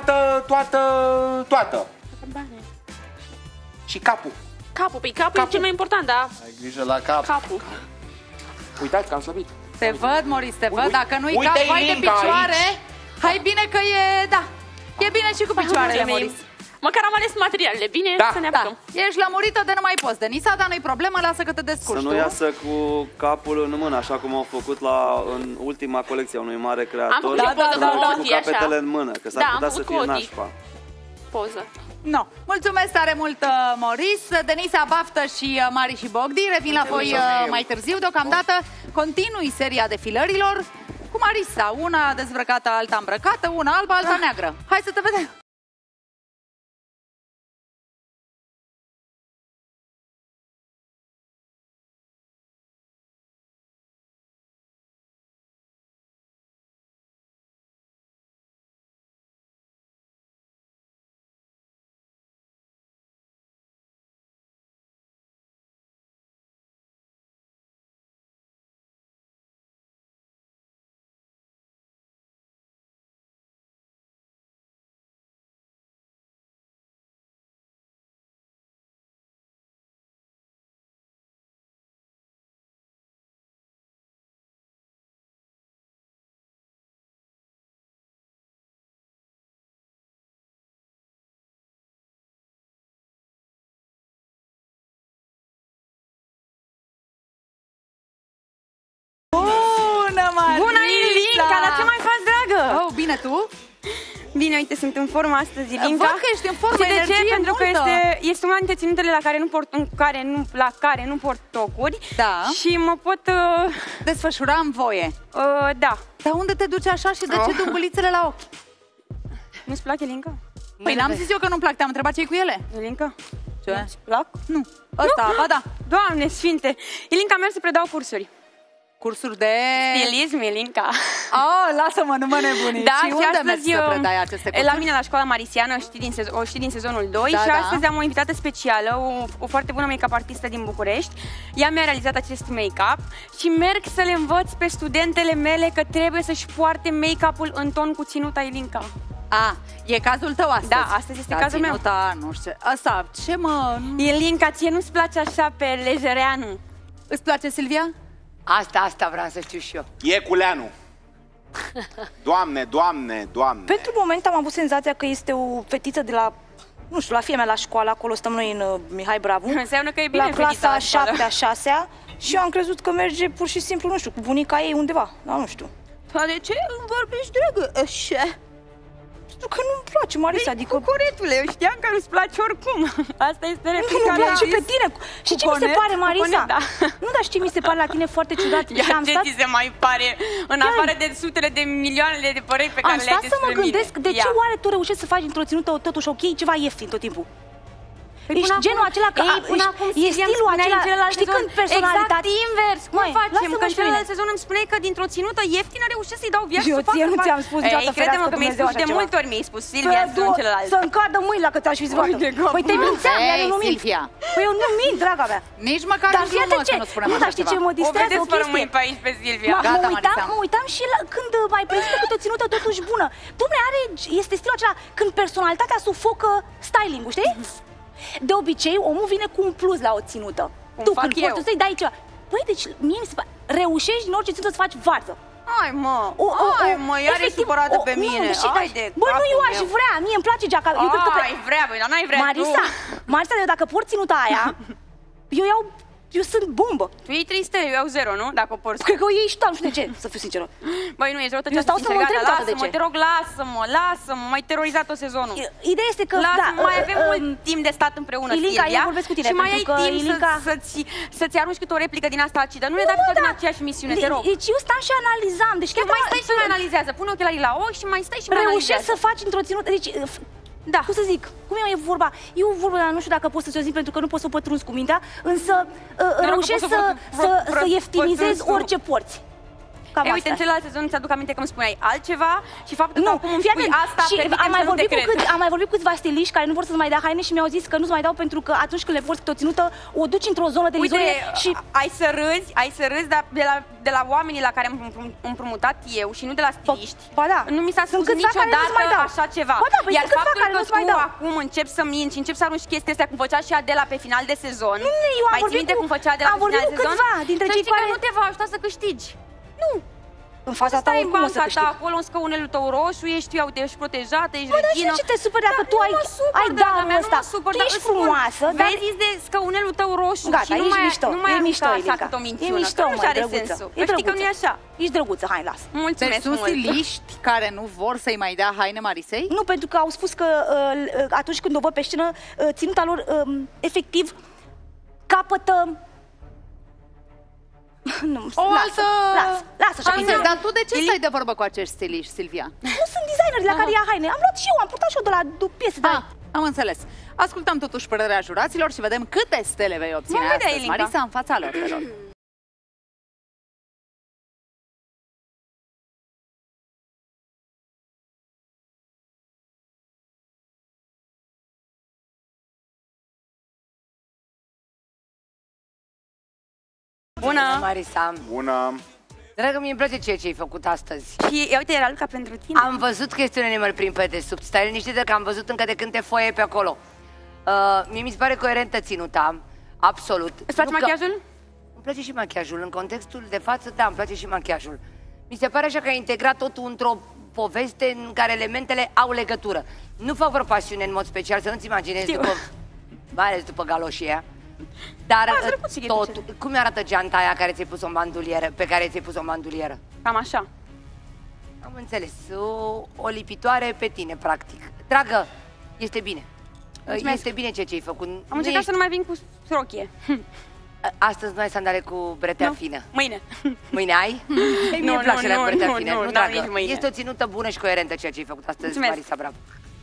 toată. Bane. Și capul. Capul, păi capul e cel mai important, da? Ai grijă la cap. Capul. Uitați că am slăbit. Te văd, Moris, te văd. Dacă nu-i Uite cap, vai de Ilinca picioare. aici. Hai bine că e, da. E bine și cu picioarele, Mulțumim. Moris. Măcar am ales materialele, bine? Da. Să ne apucăm. Da. Ești lămurită de nu mai poți, Denisa, dar nu-i problemă, lasă că te descurci Să nu tu. iasă cu capul în mână, așa cum au făcut în ultima colecție a unui mare creator. făcut o poză Să cu nu cu ochii, așa. capetele în mână, că s-ar Da, am putea să făcut fie cu ochii. nașpa. Poză. No. Mulțumesc tare mult, Moris, Denisa, Baftă și Mari și Bogdi. Revin la voi mai târziu. Deocamdată continui seria defilărilor cu Marisa, una dezbrăcată, alta îmbrăcată, una albă, alta neagră. Hai să te vedem! bine, tu? Bine, uite, sunt în formă astăzi, Ilinca. Văd că ești în formă, de ce? Pentru că multă. este una dintre ținutele la care nu port tocuri. Da. Și mă pot... desfășura în voie. Da. Dar unde te duci așa și de ce dumbulițele la ochi? Nu-ți plac, Ilinca? Păi n-am zis eu că nu-mi plac, te-am întrebat ce-i cu ele. Ilinca? Ce? Nu-ți plac? Nu. Ăsta, ba da. Doamne sfinte! Ilinca, merg să predau cursuri. Cursuri de... Stilism, Ilinca. Lasă-mă, nu mă nebuni. Da, și unde mergi să predai aceste cursuri? La mine, la școala Marisiană, o știi din sezonul 2 și astăzi am o invitată specială, o foarte bună make-up artistă din București. Ea mi-a realizat acest make-up și merg să le învăț pe studentele mele că trebuie să-și poarte make-up-ul în ton cu ținuta, Ilinca. E cazul tău astăzi? Da, astăzi este cazul meu. Nu știu. Asta, ce mă... Ilinca, ție nu-ți place așa pe lejereanu? Îți place, Silvia? Asta vreau să știu și eu. E Culeanu. Doamne. Pentru moment am avut senzația că este o fetiță de la, nu știu, la firme la școală, acolo stăm noi în Mihai Bravu. Înseamnă că e bine la clasa fetița 7-a, 6-a și eu am crezut că merge pur și simplu, nu știu, cu bunica ei undeva, dar nu știu. Dar de ce îmi vorbești, dragă, așa? Pentru că nu-mi place, Marisa, adică... Cucuretule, eu știam că nu-ți place oricum. Asta este replica. Nu-mi place pe tine. Și ce mi se pare, Marisa? Da. Nu, dar știi, mi se pare la tine foarte ciudat. Ce ți se mai pare, în afară de sutele de milioanele de păreri pe care le ai despre mine? Am stat să mă gândesc, de ce oare tu reușești să faci într-o ținută totuși ok, ceva ieftin tot timpul? Ești genul acela că e stilul acela, știi când personalitate... Exact invers, cum facem? Că în celălalt sezon îmi spuneai că dintr-o ținută ieftină reușești să-i dau viață să facă... Eu nu ți-am spus niciodată, crede-mă că mi-ai spus de multe ori, mi-ai spus Silvia în celălalt. Să-mi cadă mâinile că ți-aș fi zis. Păi te mințeam, iar eu nu mint. Păi eu nu mint, draga mea. Nici măcar nu frumos să nu spunem așa ceva. Dar știi ce mă distrează o chestie? pe Silvia. Mă uitam și când mai prezintă câte o ținută totuși bună. Dom'le, este stilul acela când personalitatea sufocă styling-ul, știi? De obicei, omul vine cu un plus la o ținută. Tu când poți să-i dai ceva. Păi, deci, mie mi se pare, reușești din orice ținută să faci varză. Hai mă, iar e supărată pe mine. Bă, nu, eu aș vrea, mie îmi place geaca. Ai vrea, băi, dar n-ai vrea Marisa, dacă port ținuta aia, eu sunt bombă. Tu iei 3 stele, eu iau 0, nu? Dacă o porți. Cred că o iei și tu, nu știu de ce, să fiu sinceră. Băi, nu, ești rău, eu stau să mă întreb toată de ce. Te rog, lasă-mă, m-ai terorizat-o sezonul. Ideea este că, mai avem mult timp de stat împreună, Ilinca, Silvia, eu vorbesc cu tine, și mai ai timp să-ți arunci câte o replică din asta acidă. Nu le dai tot din aceeași misiune, te rog. Deci eu stau și analizam. Deci chiar mai stai și mai analizează. Pune ochelarii la ochi și mai stai și mai analizează. Reușești să faci într-o ținută, deci... Da. Cum să zic? Cum e vorba? Eu vorba, dar nu știu dacă pot să ți-o zic pentru că nu pot să o pătrunzi cu mintea, însă reușesc să ieftinizezi orice porți. Uite, în celălalt sezon îți-aduc aminte că îmi spuneai altceva și faptul că acum îmi spui asta am mai vorbit cu câțiva stiliști care nu vor să-ți mai dea haine și mi-au zis că nu-ți mai dau pentru că atunci când le porți pe o ținută, o duci într-o zonă de izolie și... Ai să râzi, dar de la oamenii la care am împrumutat eu și nu de la stiliști. Ba da. Nu mi s-a spus niciodată așa ceva. Iar faptul că tu acum începi să minți și începi să arunci chestia astea cum făcea și Adela pe final de sezon. Mai ții minte cum făcea Adela pe final de sezon? Să știi că nu te va ajuta să câștigi. Nu. În fața ta oricum o să câștigi. Acolo în scăunelul tău roșu, ești protejată, ești regină. Bă, dar ce te superi dacă tu ai darul ăsta? Tu ești frumoasă, dar... Vezi de scăunelul tău roșu și nu mai arunca așa cât o minciună. E mișto, mă, drăguță. Știi că nu e așa. Ești drăguță, hai, lasă. Mulțumesc mult. Deci sunt stiliști care nu vor să-i mai dea haine Marisei? Nu, pentru că au spus că atunci când o văd pe scenă, ținuta lor efectiv capătă... Lasă așa. Dar tu de ce stai de vorbă cu acești stiliști, Silvia? Nu sunt designerii la care ia haine. Am luat și eu, am purtat și eu de la piese. Am înțeles. Ascultăm totuși părerea juraților și vedem câte stele vei obține astăzi, Marisa, în fața lor. Bună, Marisa! Bună! Dragă, mie îmi place ceea ce ai făcut astăzi. Și uite, era Luca pentru tine. Am văzut că este un animal prin pe desubt. Stai liniștită că am văzut încă de când te foie pe acolo. Mie mi se pare coerentă ținuta, absolut. Îți place machiajul? Îmi place și machiajul. În contextul de față, da, îmi place și machiajul. Mi se pare așa că ai integrat totul într-o poveste în care elementele au legătură. Nu fac vreo pasiune în mod special, să nu-ți imaginezi mai ales după galoșii aia. Dar cum arată geanta aia care ți-ai pus-o în bandulieră, pe care ți-ai pus-o în bandulieră? Cam așa. Am înțeles. O lipitoare pe tine, practic. Dragă, este bine. Mulțumesc. Este bine ceea ce ai făcut. Am încercat să nu mai vin cu rochie. Astăzi nu ai sandale cu bretea fină. Mâine. Mâine ai? Mie îmi place cu bretea fină. Nu, dragă. Mâine. Este o ținută bună și coerentă ceea ce ai făcut astăzi, Mulțumesc. Marisa, bravo.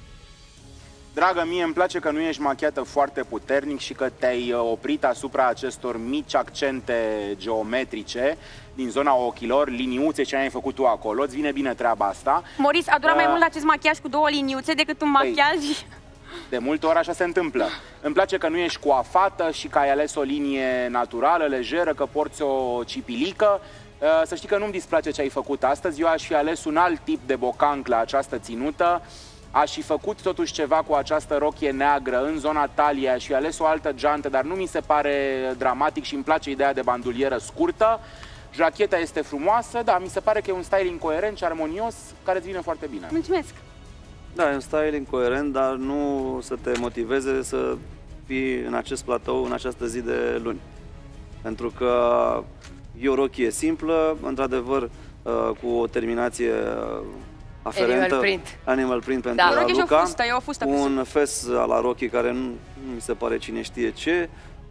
Dragă, mie îmi place că nu ești machiată foarte puternic și că te-ai oprit asupra acestor mici accente geometrice din zona ochilor, liniuțe ce ai făcut tu acolo. Îți vine bine treaba asta. Moris, a durat mai mult acest machiaj cu 2 liniuțe decât un machiaj. De multe ori așa se întâmplă. Îmi place că nu ești coafată și că ai ales o linie naturală, lejeră, că porți o cipilică. Să știi că nu-mi displace ce ai făcut astăzi. Eu aș fi ales un alt tip de bocanc la această ținută. Aș fi făcut totuși ceva cu această rochie neagră în zona taliei, aș fi ales o altă geantă, dar nu mi se pare dramatic și îmi place ideea de bandulieră scurtă. Jacheta este frumoasă, da, mi se pare că e un styling coerent și armonios, care îți vine foarte bine. Mulțumesc! Da, e un styling coerent, dar nu să te motiveze să fii în acest platou în această zi de luni. Pentru că e o rochie simplă, într-adevăr, cu o terminație aferentă, animal print pentru Raluca, un fes la rochie care nu mi se pare cine știe ce,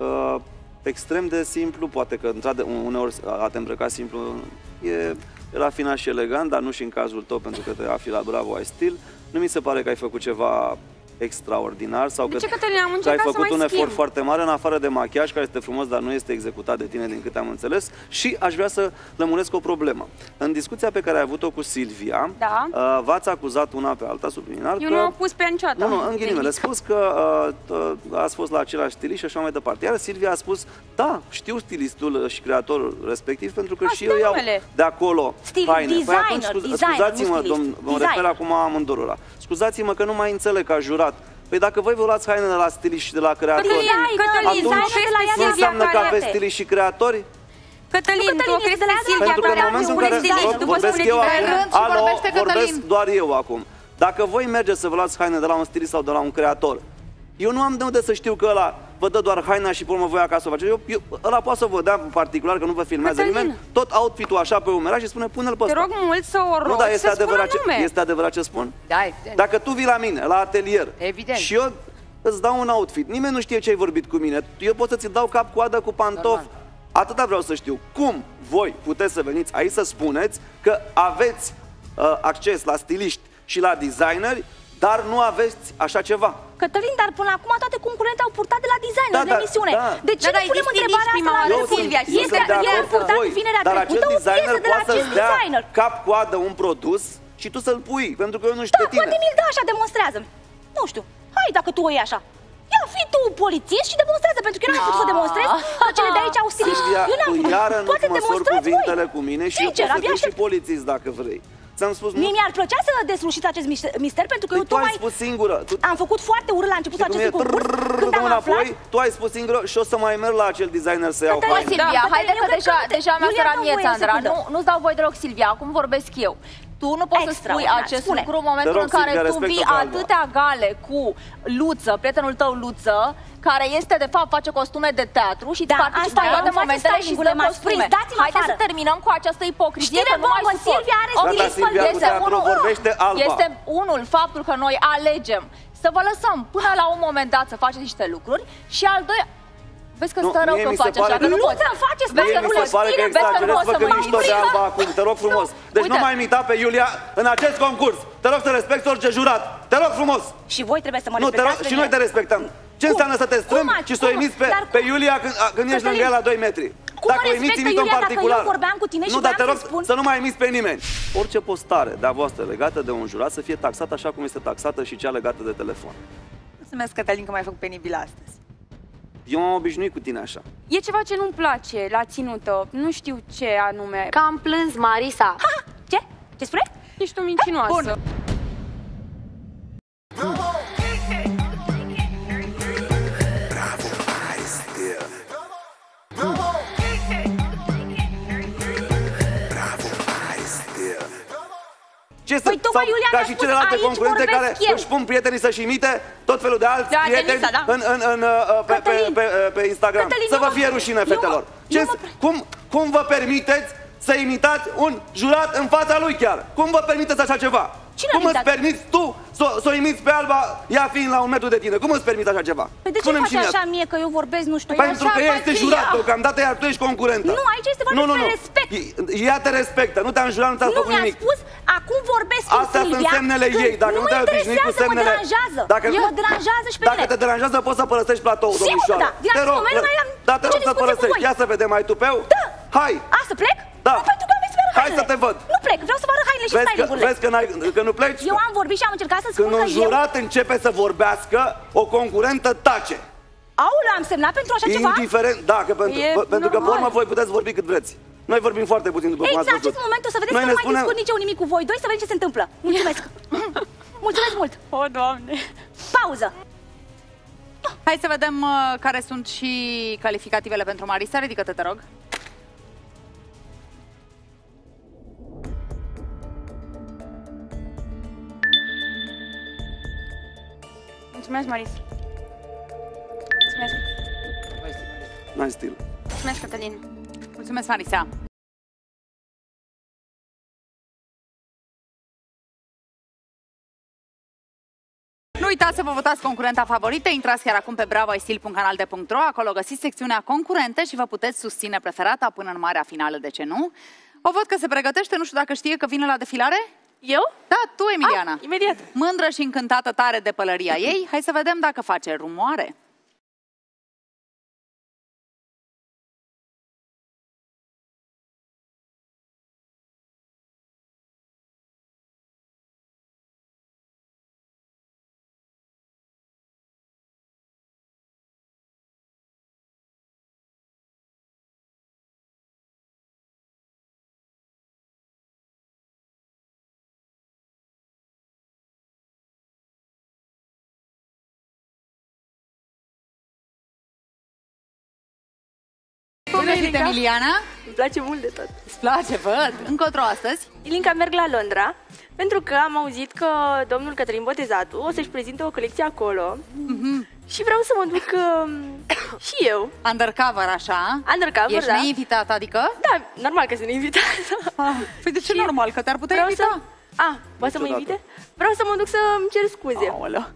extrem de simplu, poate că uneori a te îmbrăca simplu e rafinat și elegant, dar nu și în cazul tău, pentru că te afli la Bravo ai stil. Nu mi se pare că ai făcut ceva extraordinar sau că ai făcut un efort foarte mare în afară de machiaj, care este frumos, dar nu este executat de tine din câte am înțeles. Și aș vrea să lămuresc o problemă. În discuția pe care ai avut-o cu Silvia, v-ați acuzat una pe alta subliniar. Eu nu am pus pe niciodată. Nu, în ghilimele, spus că ați fost la același stilist și așa mai departe. Iar Silvia a spus, da, știu stilistul și creatorul respectiv, pentru că și eu iau de acolo haine. Scuzați-mă, mă refer acum amândurora. Scuzați-mă că nu mai înțeleg ca jurat. Păi dacă voi vă luați haine de la stiliști și de la creatori, atunci nu înseamnă că aveți stiliști și creatori? Cătălin, tu crezi de la Silvia, pentru că în momentul în care vorbesc eu acum, vorbesc doar eu acum. Dacă voi mergeți să vă luați haine de la un stilist sau de la un creator, eu nu am de unde să știu că ăla vă dă doar haina și pe urmă voi acasă o faceți. Ăla poate să vă dea în particular, că nu vă filmează nimeni, tot outfit-ul așa pe umeraș și spune pune-l pe ăsta. Te rog mult să o rog să spună nume. Este adevărat ce spun? Da, dacă tu vii la mine, la atelier, evident, și eu îți dau un outfit, nimeni nu știe ce ai vorbit cu mine, eu pot să-ți dau cap-coadă cu pantofi. Atâta vreau să știu. Cum voi puteți să veniți aici să spuneți că aveți acces la stiliști și la designeri, dar nu aveți așa ceva? Cătălin, dar până acum toate concurentele au purtat de la designer de emisiune. De ce nu punem întrebarea asta la Silvia? El a purtat vinerea trecută o piesă de la acest designer. Cap-coadă un produs și tu să-l pui, pentru că eu nu știu pe tine. Da, poate mi-l dă așa, demonstrează. Nu știu, hai dacă tu o iei așa. Ia, fii tu polițist și demonstrează, pentru că eu n-am putut să demonstrez că cele de aici au stiliști. Iară nu-ți măsori cuvintele cu mine și eu pot să fiu și polițist dacă vrei. Mie mi-ar plăcea să deslușiți acest mister, pentru că eu tocmai ai spus singură. Am făcut foarte urât la începutul acestui concurs, când am aflat. Tu ai spus singură și o să mai merg la acel designer să iau haine. Silvia, haide că deja mi-a sărat mie, Sandra. Nu-ți dau voi deloc, Silvia, acum vorbesc eu. Tu nu poți să spui acest lucru în momentul în care tu vii atâtea gale cu Luță, prietenul tău Luță, care este de fapt face costume de teatru și participă la toate momentele și dă costume. Haideți să terminăm cu această ipocrizie că nu mai suport. Este unul faptul că noi alegem să vă lăsăm până la un moment dat să faceți niște lucruri și al doilea, vezi că stă rău că faci așa, că nu poți. Vezi că nu se pare că exagerezi făcând mișto de Alba acum, te rog frumos. Deci nu mai imita pe Iulia în acest concurs. Te rog să respecti orice jurat. Te rog frumos. Și voi trebuie să mă respectați. Și noi te respectăm. Ce înseamnă să te strâmbi și să o imiți pe Iulia când ești lângă ea la 2 metri? Dacă o imiți, imiți în particular. Nu, dar te rog să nu mai imiți pe nimeni. Orice postare de-a voastră legată de un jurat să fie taxată așa cum este taxată și cea legată de telefon. Mulțumesc, Cătălin, că m-ai făcut penibil astăzi. Eu m-am obișnuit cu tine așa. E ceva ce nu-mi place la ținută. Nu știu ce anume. Că am plâns, Marisa. Ha! Ce? Ce spune? Ești o mincinoasă. Bun. Păi tocmai Iulia ca și celelalte concurente care își pun prietenii să-și imite tot felul de alți prieteni pe Instagram. Să vă fie rușine, fetelor. Cum vă permiteți să imitați un jurat în fața lui chiar. Cum vă permiteți așa ceva? Cum îți permiți tu să o imiți pe Alba, ea fiind la 1 metru de tine? Cum îți permiți așa ceva? Păi de ce faci așa mie că eu vorbesc, nu știu? Pentru că ea este jurat deocamdată, iar tu ești concurentă. Nu, aici este vorba despre respect. Ea te respectă, nu te-am jurat, nu ți-a făcut nimic. Nu, mi-a spus, acum vorbesc cu Astea sunt semnele ei, dacă nu te-ai obișnuit cu semnele... Mă deranjează și pe Dacă te deranjează, poți să părăsești platoul, domnișoară. Te rog, da, te rog să părăsești. Ia să vedem, ai tupeu? Da. Hai! Să plec? Da. Nu, pentru că am să vă arăt hainele. Hai să te văd. Nu plec, vreau să vă arăt hainele și styling-urile. Vezi că nu pleci? Eu am vorbit și am încercat să spun că Când un jurat începe să vorbească, o concurentă tace. Aoleu, am semnat pentru așa ceva? Indiferent, da, pentru că pe urmă voi puteți vorbi cât vreți. Noi vorbim foarte puțin după cum ați văzut. Exact, acest moment o să vedeți că nu mai discut nici eu nimic cu voi doi, să vedeți ce se întâmplă. Mulțumesc. Mulțumesc mult. O, Doamne. Pauză. Hai să vedem care sunt și calificativele pentru Marisa. Ridică-te, te rog. Mulțumesc, Maris. Mulțumesc. N-ai stil. Mulțumesc, Cătălin. Mulțumesc, Marisa. Nu uitați să vă votați concurenta favorită, intrați chiar acum pe bravoiStil.canalde.ro, acolo găsiți secțiunea concurente și vă puteți susține preferata până în marea finală, de ce nu? O văd că se pregătește, nu știu dacă știe că vine la defilare? Eu? Da, tu, Emiliana. Imediat. Mândră și încântată tare de pălăria ei, hai să vedem dacă face rumoare. Bună zi, Emiliana! Îmi place mult de tot. Îți place, văd? Încotro astăzi? Ilinca, merg la Londra, pentru că am auzit că domnul Cătălin Botezatu o să-și prezinte o colecție acolo. Și vreau să mă duc și eu. Undercover, așa? Undercover, ești neinvitat, adică? Da, normal că sunt invitat. Păi de ce normal? Că te-ar putea invita? Poți să mă invite? Vreau să mă duc să-mi cer scuze. Aoleu.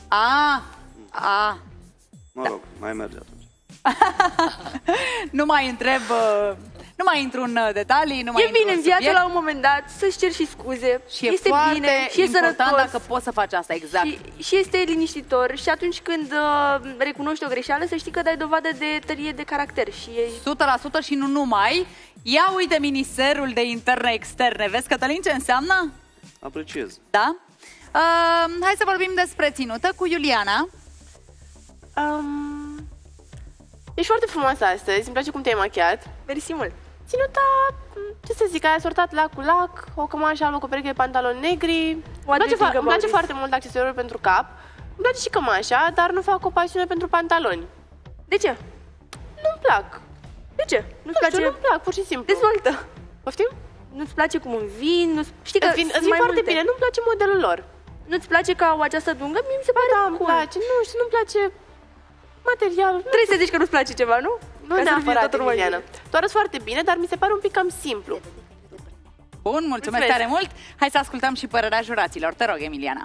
Mă rog, mai merge atunci. Nu mai întreb, nu mai intru în detalii, nu mai intru bine în viață la un moment dat să-și cer și scuze. Și este foarte bine, și e important sănătos, dacă poți să faci asta, exact. Și este liniștitor și atunci când recunoști o greșeală, să știi că dai dovadă de tărie de caracter. Și 100% și nu numai. Ia uite Ministerul de Interne Externe. Vezi, Cătălin, ce înseamnă? Apreciez. Da? Hai să vorbim despre ținută cu Iuliana. Ești foarte frumoasă astăzi, îmi place cum te-ai machiat. Mersi mult. Ținuta, ce să zic, ai asortat lac cu lac, o cămașă albă cu o pereche de pantaloni negri. Îmi place foarte mult accesoriul pentru cap. Îmi place și cămașa, dar nu fac o pasiune pentru pantaloni. De ce? Nu-mi plac. De ce? Nu-ți place? Nu-mi plac, pur și simplu. Dezvoltă. Poftim? Nu-ți place cum îmi vin? Știi că îți vin foarte bine, nu-mi place modelul lor. Nu-ți place că au această dungă? Mie mi se pare îmi place, nu știu, nu-mi place materialul. Trebuie să zici că nu-ți place ceva, nu? Nu neapărat, Emiliana. Tu arăți foarte bine, dar mi se pare un pic cam simplu. Bun, mulțumesc tare mult. Hai să ascultăm și părerea juraților. Te rog, Emiliana.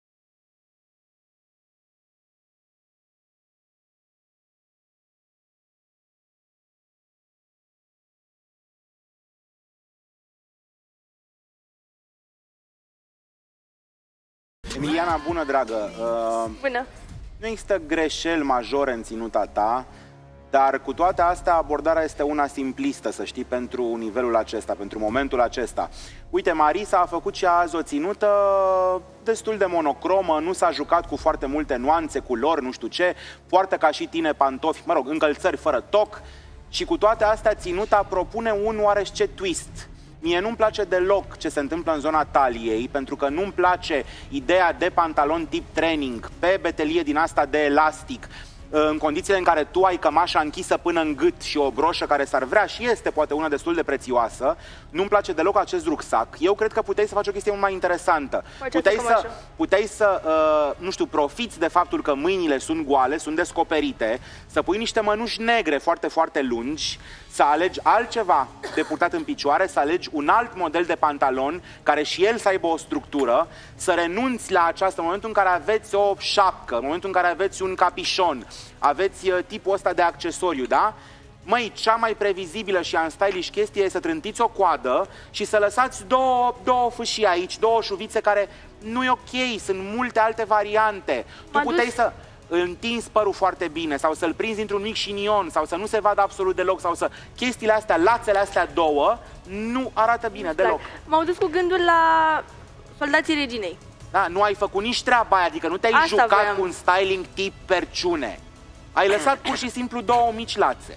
Emiliana, bună, dragă. Bună. Nu există greșeli majore în ținuta ta, dar cu toate astea abordarea este una simplistă, să știi, pentru nivelul acesta, pentru momentul acesta. Uite, Marisa a făcut și azi o ținută destul de monocromă, nu s-a jucat cu foarte multe nuanțe, culori, nu știu ce, poartă ca și tine pantofi, mă rog, încălțări fără toc și cu toate astea ținuta propune un oarește twist. Mie nu-mi place deloc ce se întâmplă în zona taliei, pentru că nu-mi place ideea de pantalon tip training, pe betelie din asta de elastic. în condițiile în care tu ai cămașa închisă până în gât și o broșă care s-ar vrea și este poate una destul de prețioasă, nu-mi place deloc acest rucsac. Eu cred că puteai să faci o chestie mult mai interesantă. Puteai să nu știu, profiți de faptul că mâinile sunt goale, sunt descoperite, să pui niște mănuși negre foarte, foarte lungi, să alegi altceva de purtat în picioare, să alegi un alt model de pantalon care și el să aibă o structură, să renunți la aceasta în momentul în care aveți o șapcă, în momentul în care aveți un capișon, aveți tipul ăsta de accesoriu, da? Măi, cea mai previzibilă și unstylish chestie e să trântiți o coadă și să lăsați două fâșii aici, două șuvițe care nu e ok, sunt multe alte variante. Tu puteai să întinzi părul foarte bine sau să-l prinzi într-un mic șinion sau să nu se vadă absolut deloc sau să... Chestiile astea, lațele astea două, nu arată bine deloc. M-au dus cu gândul la Soldații Reginei. Da, nu ai făcut nici treaba aia, adică nu te-ai jucat cu un styling tip perciune. Ai lăsat pur și simplu două mici lațe.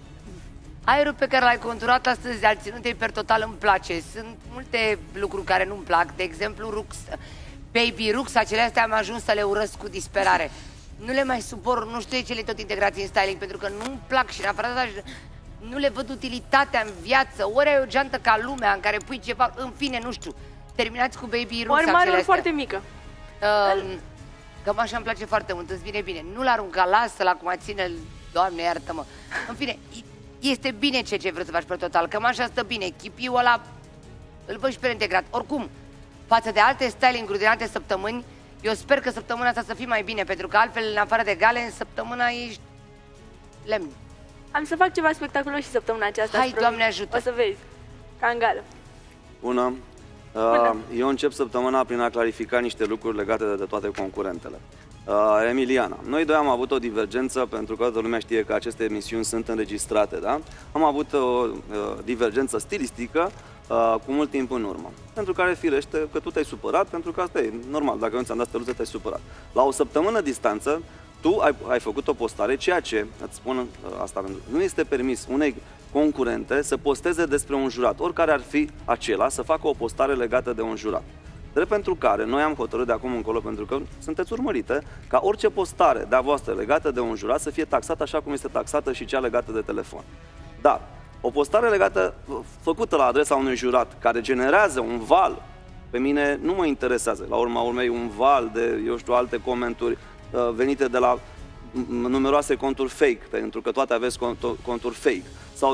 Aerul pe care l-ai conturat astăzi al ținutei per total îmi place. Sunt multe lucruri care nu-mi plac. De exemplu, baby rux, acele astea am ajuns să le urăsc cu disperare. Nu le mai suport, nu știu de ce le tot integrați în styling, pentru că nu-mi plac și în afară de asta nu le văd utilitatea în viață. Ori ai o geantă ca lumea în care pui ceva, în fine, nu știu. Terminați cu baby rux. Ori mare, ori foarte mică. Cămașa îmi place foarte mult, îți vine bine. Nu l-arunca, lasă-l acum, ține-l, Doamne, iartă-mă. În fine, este bine ce vrei să faci pe total. Cămașa stă bine, chipiul ăla îl văd și pe integrat. Oricum, față de alte styling-uri din alte săptămâni, eu sper că săptămâna asta să fie mai bine, pentru că altfel, în afară de gale, în săptămâna ești lemn. Am să fac ceva spectaculos și săptămâna aceasta. Hai, Doamne ajută! O să vezi, ca în gală. Bună! Eu încep săptămâna prin a clarifica niște lucruri legate de toate concurentele. Emiliana, noi doi am avut o divergență, pentru că toată lumea știe că aceste emisiuni sunt înregistrate, da? Am avut o divergență stilistică cu mult timp în urmă, pentru care firește că tu te-ai supărat, pentru că asta e normal, dacă nu ți-am dat steluțe, te-ai supărat. La o săptămână distanță, tu ai făcut o postare, ceea ce, îți spun asta, nu este permis unei concurente să posteze despre un jurat, oricare ar fi acela, să facă o postare legată de un jurat. Drept pentru care noi am hotărât de acum încolo, pentru că sunteți urmărite, ca orice postare de-a voastră legată de un jurat să fie taxată așa cum este taxată și cea legată de telefon. Dar o postare făcută la adresa unui jurat, care generează un val, pe mine nu mă interesează. La urma urmei, un val de, eu știu, alte comenturi venite de la numeroase conturi fake, pentru că toate aveți conturi fake, sau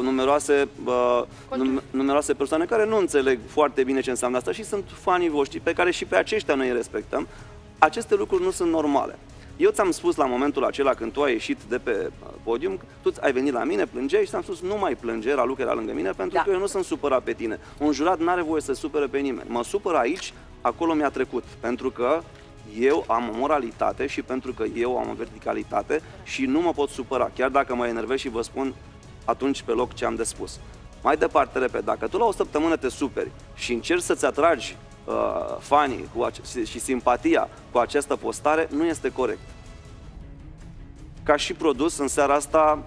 numeroase persoane care nu înțeleg foarte bine ce înseamnă asta și sunt fanii voștri, pe care și pe aceștia noi îi respectăm. Aceste lucruri nu sunt normale. Eu ți-am spus la momentul acela când tu ai ieșit de pe podium, tu ai venit la mine, plângeai și ți-am spus nu mai plânge, era Luca, era lângă mine, pentru că eu nu sunt supărat pe tine. Un jurat nu are voie să supere pe nimeni. Mă supăr aici, acolo mi-a trecut, pentru că eu am o moralitate și pentru că eu am o verticalitate și nu mă pot supăra, chiar dacă mă enervez și vă spun atunci pe loc ce am de spus. Mai departe, repet, dacă tu la o săptămână te superi și încerci să-ți atragi fanii și simpatia cu această postare, nu este corect. Ca și produs, în seara asta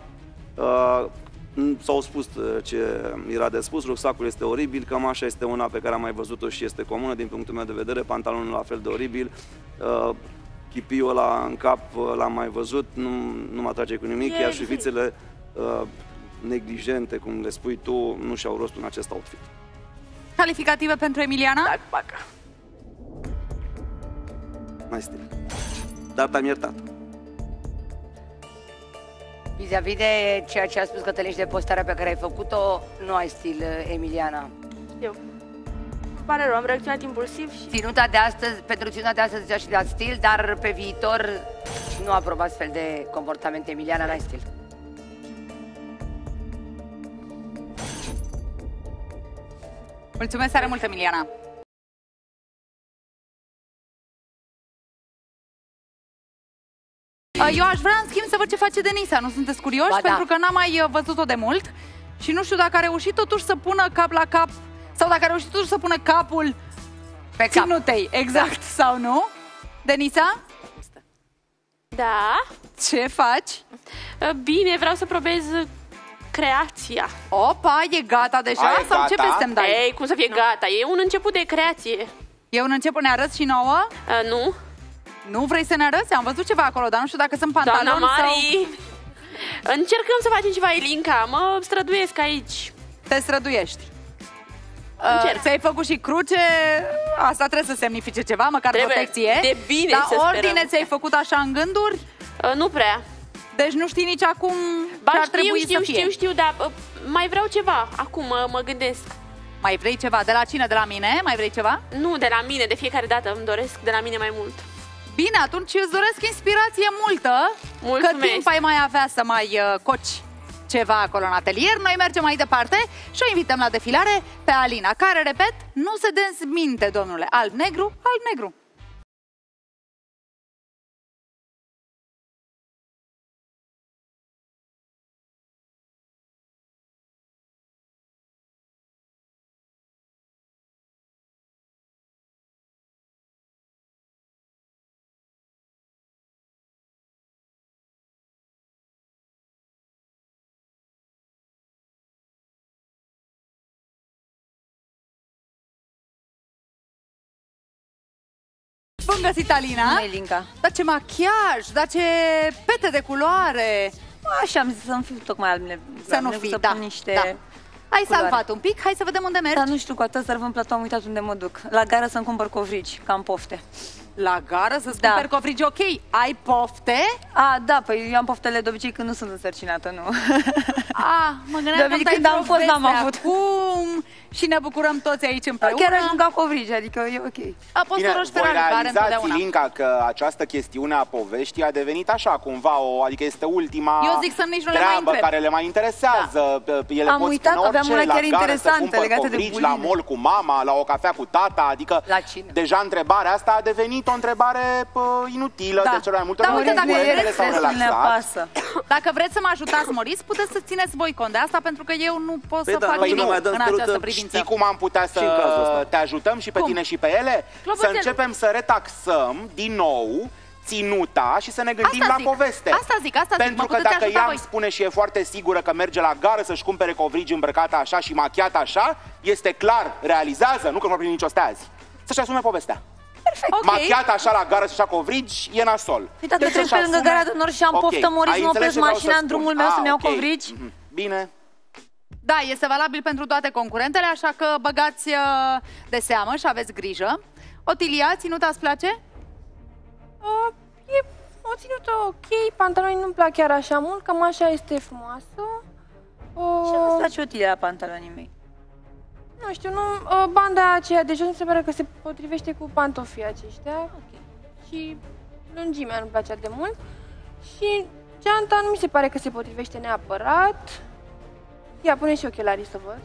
s-au spus ce era de spus, rucsacul este oribil, cămașa este una pe care am mai văzut-o și este comună din punctul meu de vedere, pantalonul la fel de oribil, chipiul ăla în cap l-am mai văzut, nu mă atrage cu nimic, iar șuvițele neglijente, cum le spui tu, nu și-au rostul în acest outfit. Calificative pentru Emiliana? Da, pacă. Mai stil. Dar te-am iertat. Vis-a-vis de ceea ce a spus Cătălin și de postarea pe care ai făcut-o, nu ai stil, Emiliana. Eu. Pare rău, am reacționat impulsiv și... Ținuta de astăzi, pentru ținuta de astăzi zicea și de stil, dar pe viitor nu aprob astfel de comportament, Emiliana, n-ai stil. Mulțumesc tare mult, Emiliana! Eu aș vrea, în schimb, să văd ce face Denisa. Nu sunteți curioși? Ba, da. Pentru că n-am mai văzut-o de mult și nu știu dacă a reușit totuși să pună cap la cap sau dacă a reușit totuși să pună capul pe cap. Ținutei, exact, da. Sau nu? Denisa? Da. Ce faci? Bine, vreau să probez creația. Opa, e gata deja? Ai, sau gata? ce peste-mi dai? Ei, cum să fie gata? E un început de creație. E un început, ne arăți și nouă? Nu. Nu vrei să ne arăți? Am văzut ceva acolo, dar nu știu dacă sunt pantaloni Doamna Mari, sau... încercăm să facem ceva, Elinca. Mă străduiesc aici. Te străduiești. Ți-ai făcut și cruce, asta trebuie să semnifice ceva, măcar protecție. De bine, dar să sperăm. ordine ți-ai făcut așa în gânduri? Nu prea. Deci nu știi nici acum ce ar trebui să fie? Știu, dar mai vreau ceva. Acum mă gândesc. Mai vrei ceva? De la cine? De la mine? Mai vrei ceva? Nu, de la mine. De fiecare dată îmi doresc de la mine mai mult. Bine, atunci îți doresc inspirație multă. Mulțumesc. Că timp ai mai avea să mai coci ceva acolo în atelier. Noi mergem mai departe și o invităm la defilare pe Alina, care, repet, nu se dezminte, domnule. Alb-negru, alb-negru. Bun găsit, Alina! Elinca. Dar ce machiaj, dar ce pete de culoare! Așa am zis să nu fiu tocmai alb, să nu fii, da, niște... da. Ai salvat un pic, hai să vedem unde mergi. Dar nu știu, cu atât să-l vând platou, am uitat unde mă duc. La gară să-mi cumpăr covrigi, că am pofte. La gară să-ți cumperi covrigi, ok. Ai pofte? Da, păi eu am poftele de obicei când nu sunt însărcinată, nu. Mă gândeam că când am fost, n-am avut. Acum și ne bucurăm toți aici împreună. Chiar aș mânca covrigi, adică e ok. Poți să rogi pe voi realizați, întotdeauna. Ilinca, că această chestiune a poveștii a devenit așa, cumva, adică este ultima eu zic să nici nu le mai întreb. care le mai interesează. Ele am pot uitat, spune orice, aveam una chiar interesantă legată de covrigi, buline. la mall cu mama, la o cafea cu tata, adică la cine? Deja întrebarea asta a devenit o întrebare inutilă de cele mai multe ori. Uite, dacă dacă vreți să mă ajutați, Moris, puteți să țineți voi cont de asta, pentru că eu nu pot să fac nimic în această privință. Știi cum am putea să te ajutăm și pe tine și pe ele? Să începem să retaxăm din nou ținuta și să ne gândim la poveste. Asta zic. Pentru că dacă ea îmi spune și e foarte sigură că merge la gară să-și cumpere covrigi îmbrăcată așa și machiată așa, este clar, realizează, nu că nu vor primi nicio stea azi, să-și asume povestea. Perfect. Machiată așa la gară și așa covrigi, e nasol. Păi dacă trec pe lângă gara de nord și am poftă, Moris, mă opresc mașina în drumul meu să-mi iau covrigi? Bine. Da, este valabil pentru toate concurentele, așa că băgați de seamă și aveți grijă. Otilia, ținuta îți place? E o ținută ok, pantalonii nu-mi plac chiar așa mult, cam așa este frumoasă. Și nu-ți place Otilia la pantalonii mei? Nu știu, banda aceea de jos mi se pare că se potrivește cu pantofii aceștia. Și lungimea nu-mi place atât de mult. Și geanta nu mi se pare că se potrivește neapărat. Ia, pune și ochelarii să văd.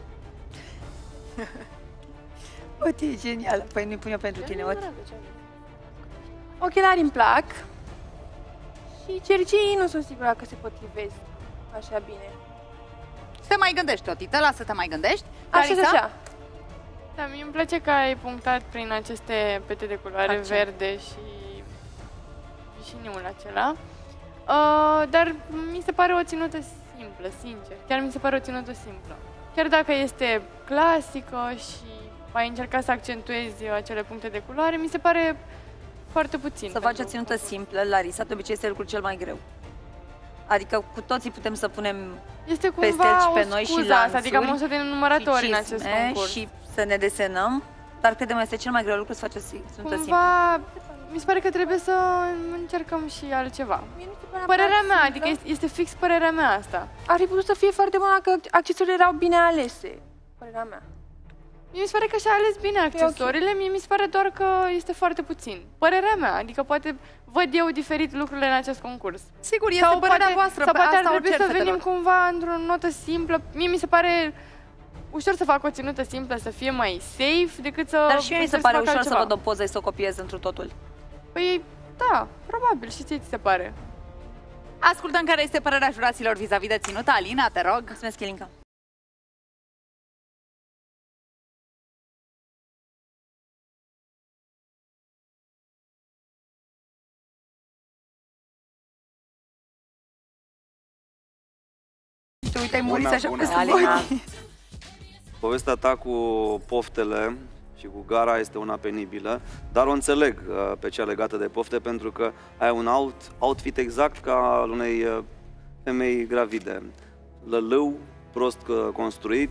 Oti, e genială. Păi nu-i pun eu pentru tine, Oti. Ochelarii îmi plac. Și cercii nu sunt sigură că se potrivesc așa bine. Te mai gândești, Otită, lasă să te mai gândești. Așa. Da, mie îmi place că ai punctat prin aceste pete de culoare verde și vișiniul acela. Dar mi se pare o ținută simplă, sincer. Chiar mi se pare o ținută simplă. Chiar dacă este clasică și ai încercat să accentuezi acele puncte de culoare, mi se pare foarte puțin. Să faci o ținută simplă, Larisa, de obicei este lucrul cel mai greu. Adică cu toții putem să punem este pe stelci pe noi și lanțuri, adică am o să de numărători în acest concurs. Și să ne desenăm, dar credem este cel mai greu lucru să faci o ținută simplă. Mi se pare că trebuie să încercăm și altceva. Părerea mea, adică este fix părerea mea asta. Ar fi putut să fie foarte bună dacă accesoriile erau bine alese, părerea mea. Mie mi se pare că și-a ales bine accesorile, mie mi se pare doar că este foarte puțin. Părerea mea, adică poate văd eu diferit lucrurile în acest concurs. Sigur, este părerea voastră. Sau poate ar trebui să venim cumva într-o notă simplă. Mie mi se pare ușor să fac o ținută simplă, să fie mai safe decât să... Dar și mie mi se pare ușor să văd o poză și să o copiez într-un totul. Păi, da, probabil. Și ție ți se pare. Ascultăm care este părerea juraților vis-a-vis de ținută. Alina, te rog. Mulțumesc, Elinca. Uite, ai murit așa cu Povestea ta cu poftele și cu gara este una penibilă, dar o înțeleg pe cea legată de pofte, pentru că ai un outfit exact ca al unei femei gravide. Lălău, prost construit,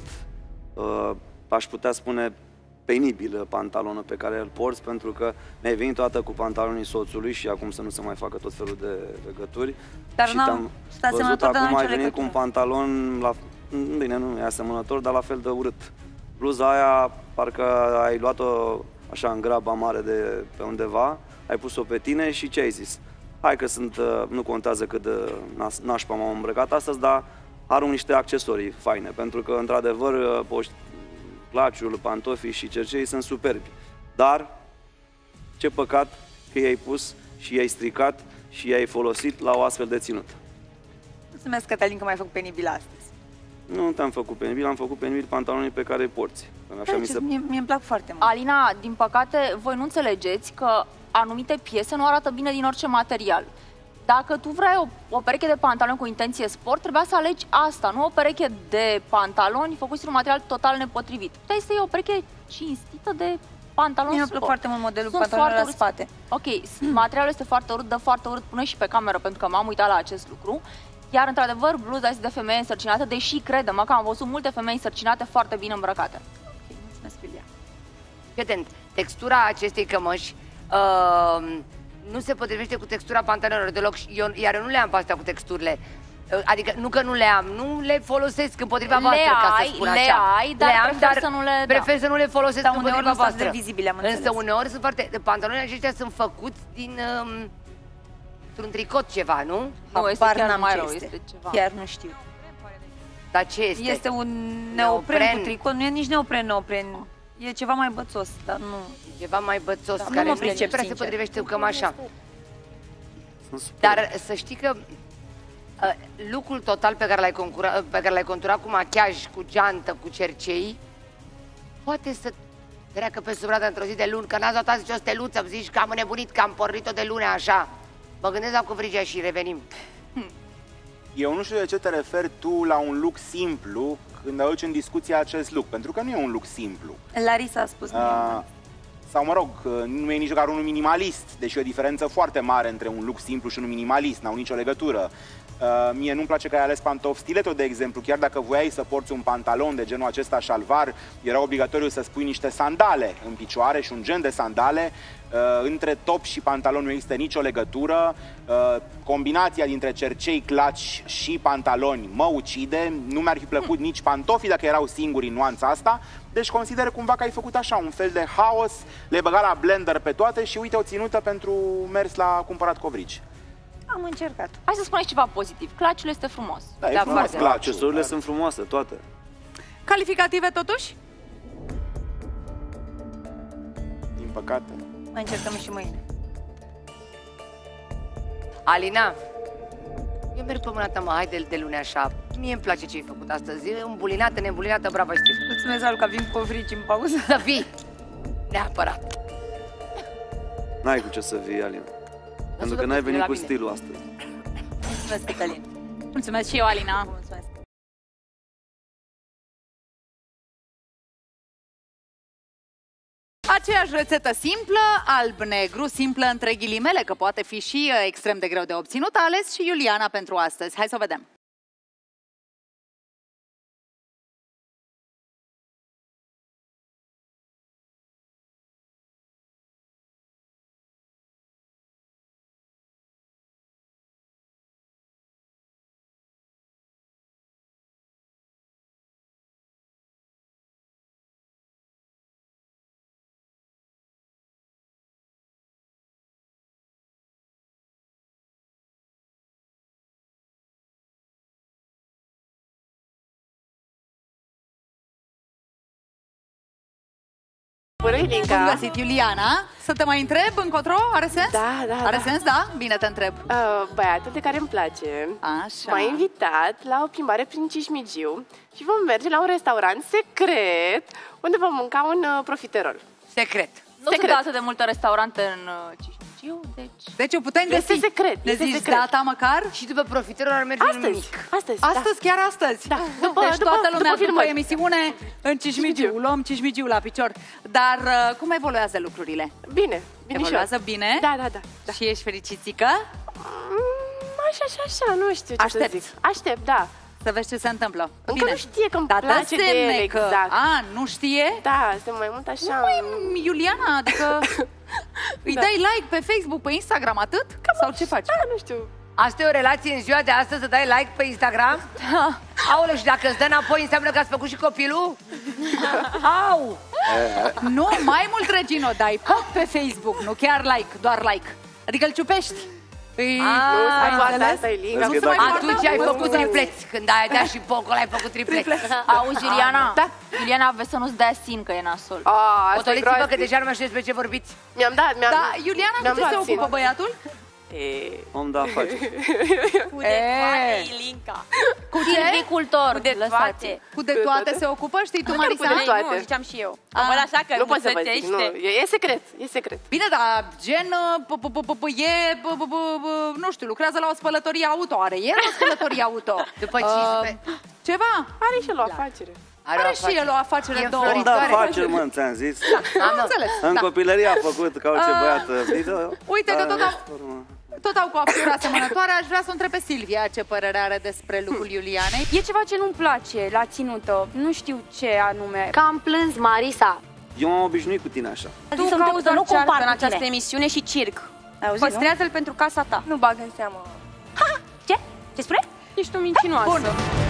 aș putea spune penibil pantalonul pe care îl porți, pentru că ne-ai venit toată cu pantalonii soțului și acum să nu se mai facă tot felul de legături. Dar și n-am stat asemănător, dar acum ai venit cu un pantalon, bine, nu e asemănător, dar la fel de urât. Bluza aia, parcă ai luat-o așa în graba mare de pe undeva, ai pus-o pe tine și ce ai zis? Hai că nu contează cât de nașpa m-am îmbrăcat astăzi, dar arunc niște accesorii faine, pentru că, într-adevăr, claciul, pantofii și cercei sunt superbi. Dar, ce păcat că i-ai pus și i-ai stricat și i-ai folosit la o astfel de ținut. Mulțumesc, Cătălin, că m-ai făcut penibil astăzi. Nu te-am făcut penibil, am făcut penibil pantalonii pe care îi porți. Așa mie îmi plac foarte mult. Alina, din păcate, voi nu înțelegeți că anumite piese nu arată bine din orice material. Dacă tu vrei o pereche de pantaloni cu intenție sport, trebuia să alegi asta, nu o pereche de pantaloni făcuți din un material total nepotrivit. Puteai să iei o pereche cinstită de pantaloni sport. Mie îmi plac foarte mult modelul pantalonului la spate. Ok, materialul este foarte urât, dă foarte urât, pune și pe cameră, pentru că m-am uitat la acest lucru. Iar, într-adevăr, bluza este de femeie însărcinată, deși, crede-mă, că am văzut multe femei însărcinate foarte bine îmbrăcate. Ok, mulțumesc, Iulia. Evident, textura acestei cămăși nu se potrivește cu textura pantalonilor deloc, iar eu nu le am pe astea cu texturile. Adică nu că nu le am, nu le folosesc împotriva voastră, ca să spun așa. Le ai, dar prefer să nu le folosesc împotriva voastră. Vizibile, însă uneori sunt foarte... Pantalonii aceștia sunt făcuți din... într-un tricot ceva, nu? Nu, este chiar mai rău, este ceva. Chiar nu știu. Dar ce este? Este un neopren cu tricot, nu e nici neopren. E ceva mai bățos, dar nu... Ceva mai bățos, da, care nu prea se potrivește cu cămașa. Dar să știi că look-ul total pe care l-ai conturat cu machiaj, cu geantă, cu cercei, poate să treacă pe subrata într-o zi de luni, că n-ați dat azi o steluță, îmi zici că am înnebunit, că am pornit-o de lune așa. Mă gândesc la Covrigea și revenim. Eu nu știu de ce te referi tu la un look simplu când aduci în discuție acest look, pentru că nu e un look simplu. Larisa a spus sau, mă rog, nu e nici măcar unul minimalist, deși e o diferență foarte mare între un look simplu și unul minimalist, n-au nicio legătură. Mie nu-mi place că ai ales pantofi stiletto, de exemplu, chiar dacă voiai să porți un pantalon de genul acesta șalvar, era obligatoriu să spui niște sandale în picioare și un gen de sandale. Între top și pantalon nu există nicio legătură. Combinația dintre cercei, claci și pantaloni mă ucide. Nu mi-ar fi plăcut nici pantofii dacă erau singuri în nuanța asta. Deci consider cumva că ai făcut așa un fel de haos, le băga la blender pe toate și uite o ținută pentru mers la cumpărat covrigi. Am încercat. Hai să spuneți ceva pozitiv. Claciul este frumos. Da, e frumos claciul. Accesorile sunt frumoase, toate. Calificative totuși? Din păcate. Mai încercăm și mâine. Alina, eu merg pe mâna ta, mă, hai de luni așa. Mie îmi place ce ai făcut astăzi. Îmbulinată, neîmbulinată, bravo, știi. Mulțumesc, Alu, că vin cu covrigi în pauză. Să fii! Neapărat. N-ai cu ce să vii, Alina. Pentru că n-ai venit cu stilul astăzi. Mulțumesc, Cătălin. Mulțumesc și eu, Alina. Mulțumesc. Aceeași rețetă simplă, alb-negru, simplă între ghilimele, că poate fi și extrem de greu de obținut, a ales și Iuliana pentru astăzi. Hai să o vedem. Bună, Iulinca! Bun găsit, Iuliana! Să te mai întreb încotro? Are sens? Da, da, Are sens, da? Bine, te întreb. Băiatul de care îmi place Așa. m-a invitat la o plimbare prin Cismigiu și vom merge la un restaurant secret unde vom mânca un profiterol. Secret. Nu sunt atât de multe restaurante în Cismigiu. știu, Deci o putem găsi. Este secret. Ne zici data măcar? Și după profiterul ar merge Astăzi. nimic. Astăzi, chiar astăzi. Da. Deci toată lumea după emisiune în Cismigiu. Luăm Cismigiu la picior. Dar cum evoluează lucrurile? Bine. Evoluează bine? Da. Și ești fericițică? Așa, nu știu ce să zic. Aștept, da. Să vezi ce se întâmplă. Încă nu știe că-mi place de el, exact. Nu știe? Da, este mai mult așa. Iuliana, adică îi dai like pe Facebook, pe Instagram, atât? Sau ce faci? Da, nu știu. Asta e o relație în ziua de astăzi, să dai like pe Instagram? Da. Aoleu, și dacă îți dă înapoi, înseamnă că ați făcut și copilul? Au! Nu, mai mult, Regino, dai tot pe Facebook, nu chiar like, doar like. Adică îl ciupești. Atunci ai făcut tripleți. Când ai dat și pocul, ai făcut tripleți. Auzi, Iuliana? Da. Iuliana, vezi să nu-ți dea sin că e nasol. Potoliți-vă că deja nu mai știu despre ce vorbiți. Mi-am dat. Da, Iuliana, cu ce se ocupă băiatul? Om de afaceri. Cu de toate, Ilinca. Cu silvicultor. Cu de toate. Cu de toate se ocupă, știi tu, Marisa? Cu de toate. Nu, ziceam și eu. Văd așa că nu pot să vă zic, nu, e secret, e secret. Bine, dar gen, nu știu, lucrează la o spălătorie auto, are el o spălătorie auto. După 15. Ceva? Are și el o afacere. Are și el o afacere două. Om de afaceri, mă, ți-am zis. Am înțeles. În copilărie a făcut ca orice băiat video. Uite că tot au coaftură asemănătoare. Aș vrea să o întreb pe Silvia ce părere are despre lucrul Iulianei. E ceva ce nu-mi place la ținută. Nu știu ce anume. Că am plâns, Marisa. Eu m-am obișnuit cu tine așa. Tu cauți nu compar în această emisiune și circ. Păstrează-l pentru casa ta. Nu bag în seamă. Ce? Ce spune? Ești o mincinoasă. Bun.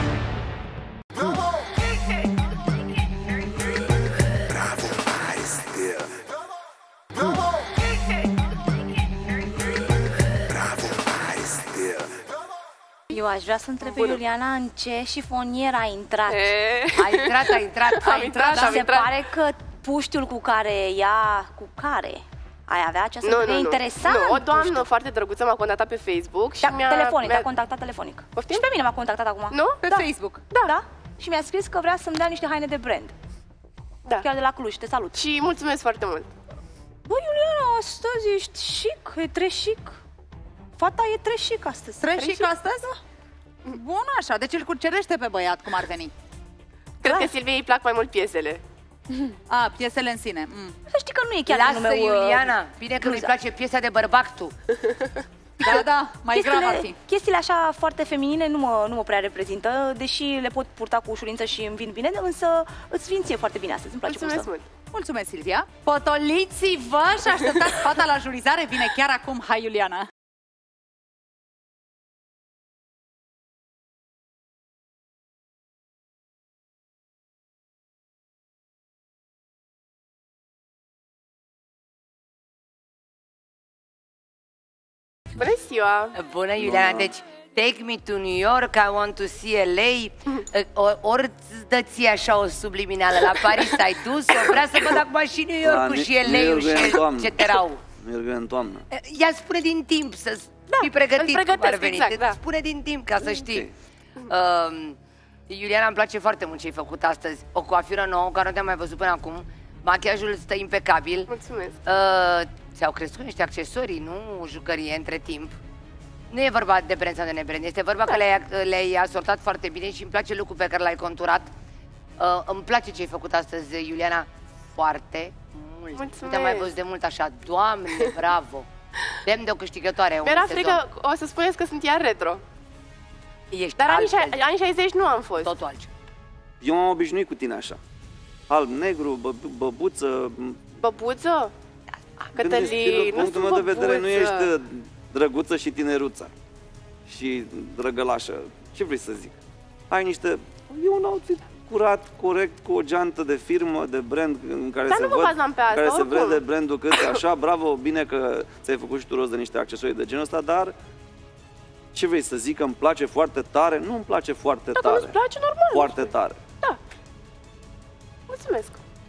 Eu aș vrea să întreb pe Iuliana în ce șifonier a intrat. A intrat. Și se pare că puștiul cu care ea, ai avea această idee interesantă. Nu, o doamnă foarte drăguță m-a contactat pe Facebook și a contactat telefonic. Poftim? Și pe mine m-a contactat acum. Nu? Pe Facebook. Da. Și mi-a scris că vrea să-mi dea niște haine de brand. Da. Chiar de la Cluj, te salut. Și mulțumesc foarte mult. Bă, Iuliana, astăzi ești chic, e treșic. Fata e treșic astăzi. Treșic astăzi? Bun, așa, deci îl cucerește pe băiat, cum ar veni. Cred că Silviei îi plac mai mult piesele. Piesele în sine. Să știi că nu e chiar Lasă, Iuliana, bine că nu-i place piesa de bărbac tu. Da, mai grav ar fi. Chestiile așa foarte feminine nu mă prea reprezintă, deși le pot purta cu ușurință și îmi vin bine, însă îți vin ție foarte bine astăzi, îmi place Mulțumesc mult. Mulțumesc, Silvia. Potoliți-vă și așteptați fata la jurizare, vine chiar acum. Hai, Iuliana. Bună ziua! Bună, Iuliana, deci take me to New York, I want to see LA. Ori îți dă ție așa o subliminală, la Paris ai dus, eu vreau să văd acum și New York-ul și LA-ul și etc. Merg în toamnă. Ea spune din timp, să fii pregătit cum ar veni. Exact, spune din timp, ca să știi. Iuliana, îmi place foarte mult ce ai făcut astăzi. O coafură nouă, care nu te-am mai văzut până acum. Machiajul stă impecabil. Mulțumesc. Ți-au crescut niște accesorii, nu jucărie între timp. Nu e vorba de brand sau de nebrand, este vorba că le-ai asortat foarte bine și îmi place lucrul pe care l-ai conturat. Îmi place ce ai făcut astăzi, Iuliana, foarte mult. Mulțumesc. Nu te-am mai văzut de mult așa. Doamne, bravo! Demn de o câștigătoare. Mi-era frică, o să spuneți că sunt iar retro. Ești dar anii 60 nu am fost. Totul altceva. Eu m-am obișnuit cu tine așa. Alb, negru, băbuță. Băbuță? Cătălin, punctul meu de vedere nu ești drăguță și tineruță și drăgălașă. Ce vrei să zic? Ai niște... E un outfit curat, corect, cu o geantă de firmă, de brand în care dar se vede brandul cât așa. Bravo, bine că ți-ai făcut și tu rost de niște accesorii de genul ăsta, dar ce vrei să zic? Că îmi place foarte tare? Nu îmi place foarte tare. Dacă nu-ți place, normal. Foarte tare. Da. Mulțumesc.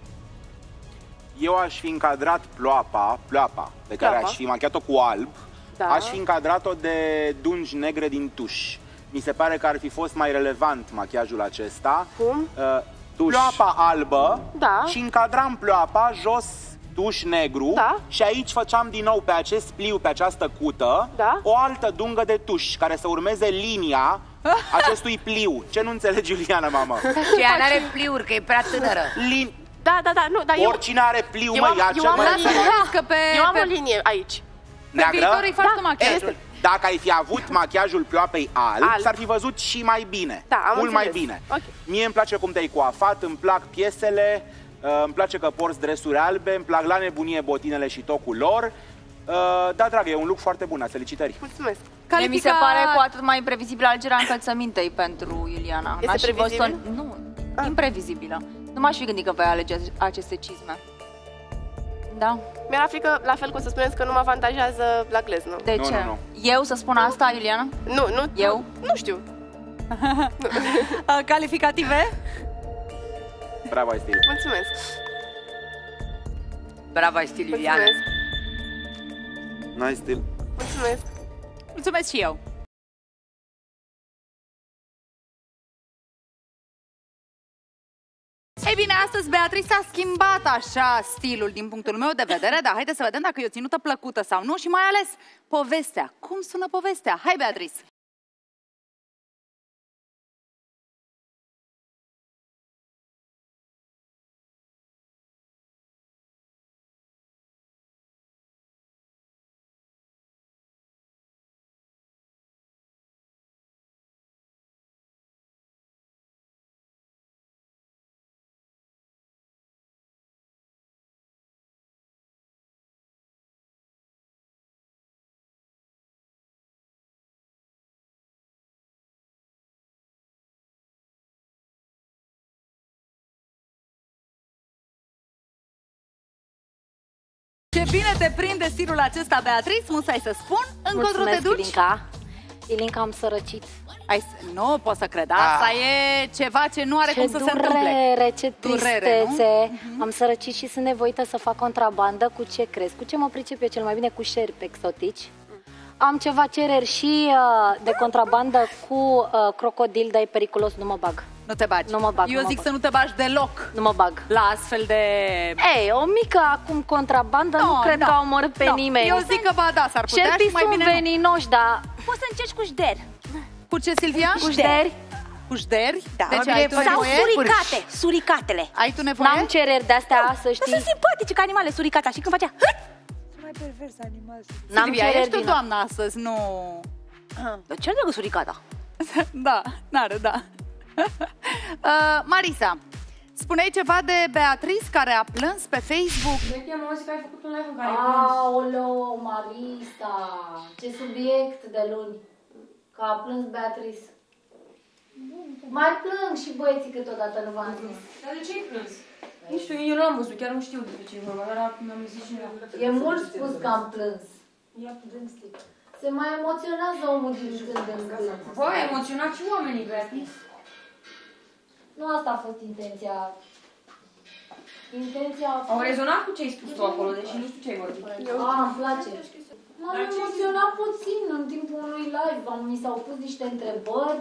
Eu aș fi încadrat ploapa pe care aș fi machiat-o cu alb, aș fi încadrat-o de dungi negre din tuș. Mi se pare că ar fi fost mai relevant machiajul acesta. Cum? Ploapa albă și încadram ploapa jos tuș negru și aici făceam din nou pe acest pliu, pe această cută, o altă dungă de tuș care să urmeze linia acestui pliu. Ce nu înțelegi, Iuliana, mamă? Și ea n-are pliuri, că e prea tânără. Da, nu, dar oricine are pliu, mă, ia ce eu am o linie aici. Pe viitor îi faci tu machiajul. Dacă ai fi avut machiajul ploapei alb, s-ar fi văzut și mai bine. Mult mai bine. Mie îmi place cum te-ai coafat, îmi plac piesele, îmi place că porți dresuri albe, îmi plac la nebunie botinele și tocul lor. Da, dragă, e un look foarte bun, felicitări. Mulțumesc. Mi se pare cu atât mai previzibil alegerea încălțămintei pentru Iuliana. Este previzibil? Nu, imprevizibilă. Nu m-aș fi gândit că vei alege aceste cizme. Da. Mi-era frică, la fel cum să spuneți, că nu mă avantajează la gleznă. De ce? Nu. Eu să spun asta, Iuliana? Nu. Eu? Nu știu. Calificative? Bravo, ai stil. Mulțumesc. Bravo, ai stil, Iuliana. N-ai stil. Mulțumesc. Mulțumesc și eu. Ei bine, astăzi Beatrice a schimbat așa stilul din punctul meu de vedere, dar haideți să vedem dacă e o ținută plăcută sau nu și mai ales povestea. Cum sună povestea? Hai, Beatrice! Ce bine te prinde stilul acesta, Beatrice, musai să spun. Încotro te duci? Ilinca, am sărăcit. Nu pot să cred, asta e ceva ce nu are cum să se întâmple. Ce tristețe. Am sărăcit și sunt nevoită să fac contrabandă. Cu ce crezi? Cu ce mă pricep eu cel mai bine? Cu șerpi exotici. Am ceva cereri și de contrabandă cu crocodil, dar e periculos, nu mă bag. Nu te bagi? Nu mă bag. Eu zic să nu te bagi deloc. Nu mă bag. La astfel de... Ei, o mică acum contrabandă nu cred că au omorât pe nimeni. Eu zic că ba da, s-ar putea șerpii și mai bine sunt veninoși, dar... Poți să încerci cu șder. Cu ce, Silvia? Cu șderi. Cu șderi? Da. Deci ai tu sau nevoie? suricate, suricatele. Ai tu nevoie? N-am cereri de-astea, să știi. Sunt simpatice ca animale, suricata. Și când facea... Mai pervers animal. Silvia, ești tu doamna astăzi, nu... Dar ce dragă suricata? Da, n-are, da. Marisa, spuneai ceva de Beatrice care a plâns pe Facebook. Am auzit că ai făcut un live în care ai plâns. Aoleu, Marisa, ce subiect de luni. Că a plâns Beatrice. Mai plâng și băieții câteodată, nu v-am zis. Dar de ce ai plâns? Nu știu, eu nu am văzut, chiar nu știu de ce e vorba, dar mi-am zis și eu. E mult spus că am plâns. Se mai emoționează omul din când în când. Bă, ai emoționat și oamenii, Beatrice. Nu asta a fost intenția. Intenția a fost... Au rezonat cu ce ai spus tu acolo, deși nu știu ce ai vorbit. Îmi place. M-am emoționat puțin în timpul unui live. Mi s-au pus niște întrebări.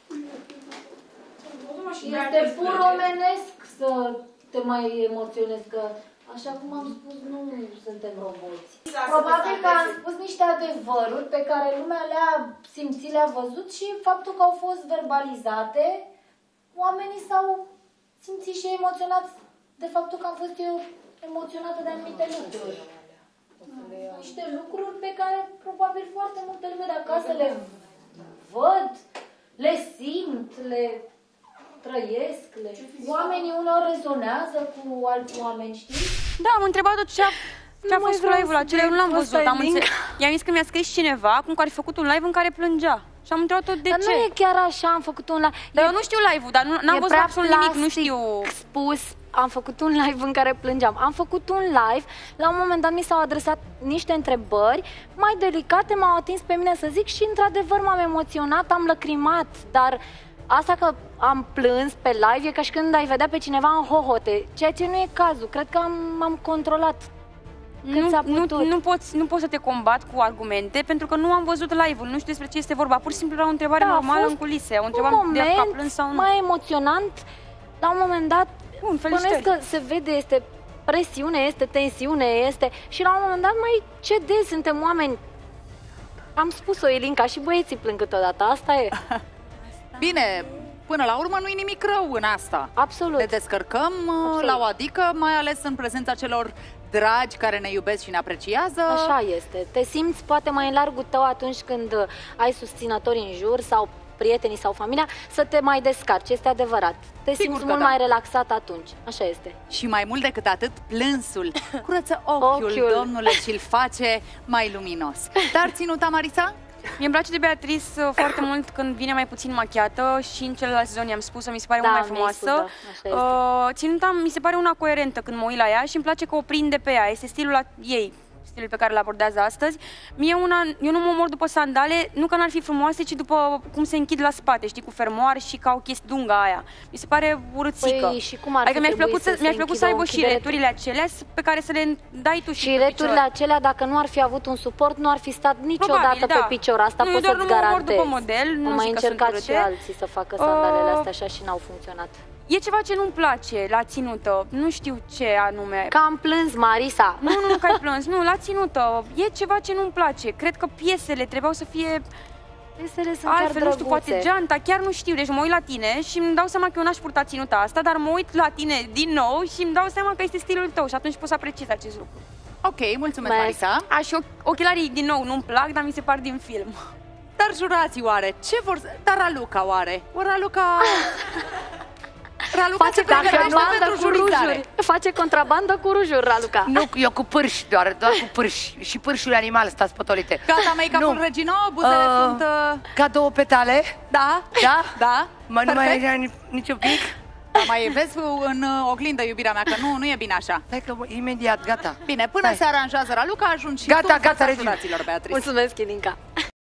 Este pur omenesc să te mai emoționezi, că așa cum am spus, nu suntem roboți. Probabil că am spus niște adevăruri pe care lumea le-a simțit, le-a văzut și faptul că au fost verbalizate, oamenii s-au simțit și emoționați de faptul că am fost eu emoționată de anumite lucruri. Niște lucruri pe care probabil foarte multă lume de acasă le văd, le simt, le trăiesc, oamenii uneori rezonează cu alți oameni, știi? Da, am întrebat-o ce a fost cu live-ul acela, eu nu l-am văzut. I-am zis că mi-a scris cineva acum că ar fi făcut un live în care plângea. Și am întrebat-o de ce. Dar nu e chiar așa, am făcut un live. Dar eu nu știu live-ul, dar n-am văzut absolut nimic, nu știu. Spus, am făcut un live în care plângeam. Am făcut un live, la un moment dat mi s-au adresat niște întrebări mai delicate, m-au atins pe mine să zic și într-adevăr m-am emoționat, am lăcrimat, dar asta că am plâns pe live e ca și când ai vedea pe cineva în hohote, ceea ce nu e cazul. Cred că m-am controlat. Nu pot să te combat cu argumente, pentru că nu am văzut live-ul, nu știu despre ce este vorba. Pur și simplu era o întrebare normală în culise. O întrebam de a plâns sau nu. Mai emoționant, la un moment dat, bănuiesc că se vede, este presiune este, tensiune este și la un moment dat mai cedezi, suntem oameni. Am spus-o, Elinca, și băieții plâng câteodată, asta e. Bine, până la urmă nu-i nimic rău în asta. Absolut. Ne descărcăm la o adică, mai ales în prezența celor dragi care ne iubesc și ne apreciază. Așa este. Te simți poate mai în largul tău atunci când ai susținători în jur sau prietenii sau familia, să te mai descarci, este adevărat. Te simți mult mai relaxat atunci, așa este. Și mai mult decât atât, plânsul curăță ochiul. Domnule, și-l face mai luminos. Dar ținuta, Marisa? Mi-mi place de Beatrice foarte mult când vine mai puțin machiată și în celălalt sezon i-am spus-o, mi se pare mult mai frumoasă. Ținuta mi se pare una coerentă când mă uit la ea și îmi place că o prinde pe ea, este stilul ei. Stilul pe care îl abordează astăzi. Eu nu mă omor după sandale, nu că n-ar fi frumoase, ci după cum se închid la spate, știi, cu fermoar și ca o chestie dunga aia. Mi se pare urâțică. Păi, și cum ar adică mi-ar plăcut să aibă și returile acelea pe care să le dai tu și returile acelea, dacă nu ar fi avut un suport, nu ar fi stat niciodată pe picior. Asta pot să-ți garantez. După model, am mai încercat și alții să facă sandalele astea așa și n-au funcționat. E ceva ce nu-mi place la ținută, nu știu ce anume. Că am plâns, Marisa. Nu că ai plâns, nu, la ținută. E ceva ce nu-mi place. Cred că piesele trebuiau să fie piesele sunt altfel, chiar nu știu, poate geanta, chiar nu știu. Deci mă uit la tine și îmi dau seama că eu n-aș purta ținuta asta, dar mă uit la tine din nou și îmi dau seama că este stilul tău și atunci pot să apreciez acest lucru. Ok, mulțumesc, Marisa. Și ochelarii, din nou, nu-mi plac, dar mi se par din film. Dar jurații oare, ce vor... Dar Raluca oare? O Raluca... Raluca face contrabandă cu rujuri. Face contrabandă cu rujuri, Raluca. Nu, eu cu pârși, doar cu pârși. Și pârșurile animale stați potolite. Gata, make-up-ul Regino, buzele sunt... Ca două petale. Da. Da? Da. Nu mai e nici un pic. Da, mai vezi în oglindă, iubirea mea, că nu e bine așa. Hai că imediat, gata. Bine, până se aranjează Raluca, ajungi și gata, tu gata, Regina. Beatrice. Mulțumesc, Ilinca.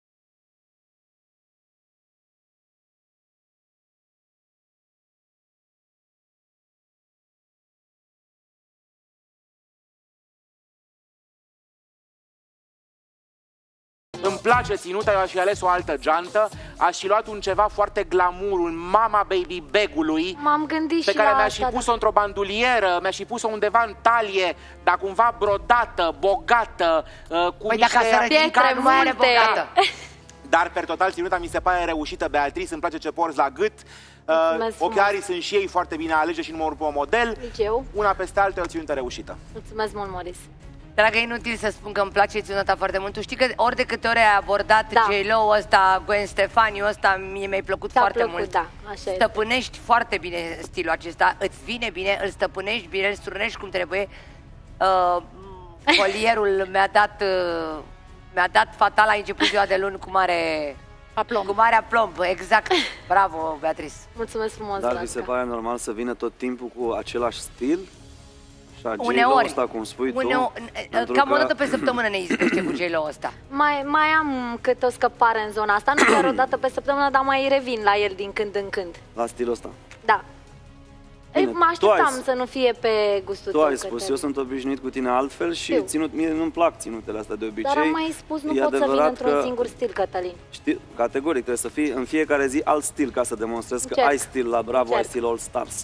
Îmi place ținuta, eu aș fi ales o altă geantă, aș fi luat un ceva foarte glamour, un mama baby bag-ului. M-am gândit pe și care la mi-aș fi pus-o într-o bandulieră, mi-aș fi pus-o undeva în talie, dar cumva brodată, bogată, cu niște pietre multe. Dar, per total, ținuta mi se pare reușită, Beatrice, îmi place ce porți la gât. Ochelarii sunt și ei foarte bine alege și nu mă urc pe un model. Una peste alta, o ținută reușită. Mulțumesc mult, Moris. Dragă, e inutil să spun că îmi place ținuta foarte mult. Tu știi că ori de câte ori ai abordat J-Lo ăsta, Gwen Stefani ăsta, mie mi-ai plăcut foarte mult. Da, așa stăpânești foarte bine stilul acesta, îți vine bine, îl stăpânești bine, îl strunești cum trebuie. Colierul mi-a dat fatal la început ziua de luni cu mare aplomb. Cu mare aplomb, exact. Bravo, Beatrice. Mulțumesc frumos, Dar vi se pare normal să vină tot timpul cu același stil? Uneori, ăsta, cum spui tu, cam o dată pe săptămână ne izbește cu J-Lo ăsta. Mai am câte o scăpare în zona asta, nu chiar o dată pe săptămână, dar mai revin la el din când în când. La stilul ăsta? Da. Mă așteptam să nu fie pe gustul tău. Tu ai spus, eu sunt obișnuit cu tine altfel și mie nu-mi plac ținutele astea de obicei. Dar am mai spus, nu pot să vin într-un singur stil, Cătălin. Știi, categoric, trebuie să fii în fiecare zi alt stil ca să demonstrezi că ai stil la Bravo, ai stil All Stars.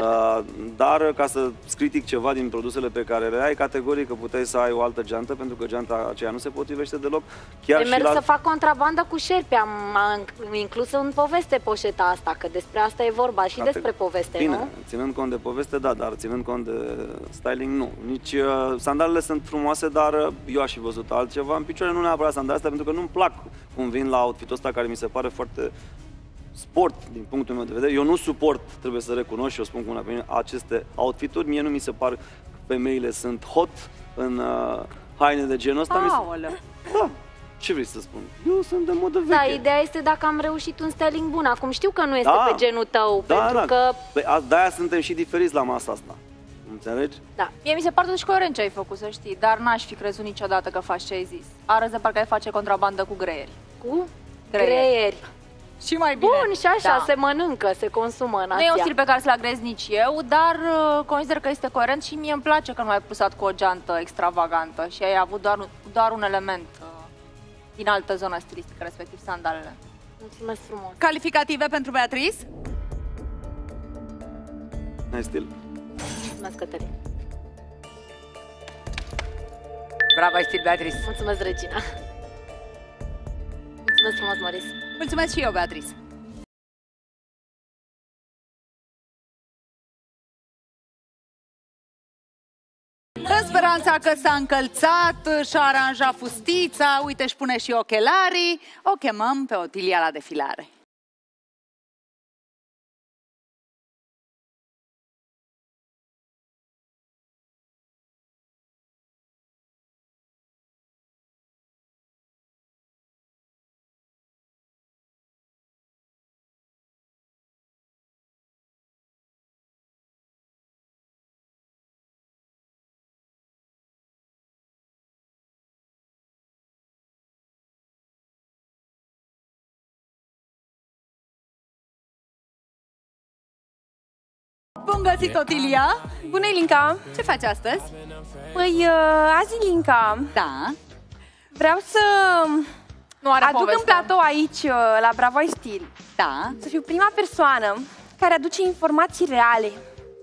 Dar ca să-ți critic ceva din produsele pe care le ai, categoric că puteai să ai o altă geantă, pentru că geanta aceea nu se potrivește deloc. Chiar merg să fac contrabandă cu șerpi, am inclus în poveste poșeta asta, că despre asta e vorba și despre poveste, nu? Ținând cont de poveste, da, dar ținând cont de styling, nu. Nici sandalele sunt frumoase, dar eu aș fi văzut altceva în picioare, nu neapărat sandalele astea, pentru că nu-mi plac cum vin la outfit-ul ăsta, care mi se pare foarte sport din punctul meu de vedere. Eu nu suport, trebuie să recunosc și eu spun cu una pe mine, aceste outfit-uri. Mie nu mi se par că femeile sunt hot în haine de genul ăsta. Da. Ce vrei să spun? Eu sunt de modă veche. Da, ideea este dacă am reușit un styling bun. Acum știu că nu este pe genul tău, pentru că... De-aia suntem și diferiți la masa asta. Înțelegi? Da. Mie mi se pare totuși coerent ce ai făcut, să știi, dar n-aș fi crezut niciodată că faci ce ai zis. Arăți de parcă ai face contrabandă cu greieri. Cu? Greieri. Și mai bine. Bun, și așa, se mănâncă, se consumă în Asia. Nu e un stil pe care să-l agrez nici eu, dar consider că este coerent și mie îmi place că nu ai pusat cu o geantă extravagantă și ai avut doar un element din altă zonă stilistică, respectiv sandalele. Mulțumesc frumos. Calificative pentru Beatrice? Ai stil. Mulțumesc, Cătălin. Bravo, ai stil, Beatrice. Mulțumesc, Regina. Mulțumesc frumos, Moris. Mulțumesc și eu, Beatrice. În speranța că s-a încălțat, și-a aranjat fustița, uite, își pune și ochelarii, o chemăm pe Otilia la defilare. Bun găsit, Otilia! Bună, Ilinca! Ce faci astăzi? Păi, azi, Ilinca, da. Vreau să aduc în platou aici, la Bravo ai Stil, da. Să fiu prima persoană care aduce informații reale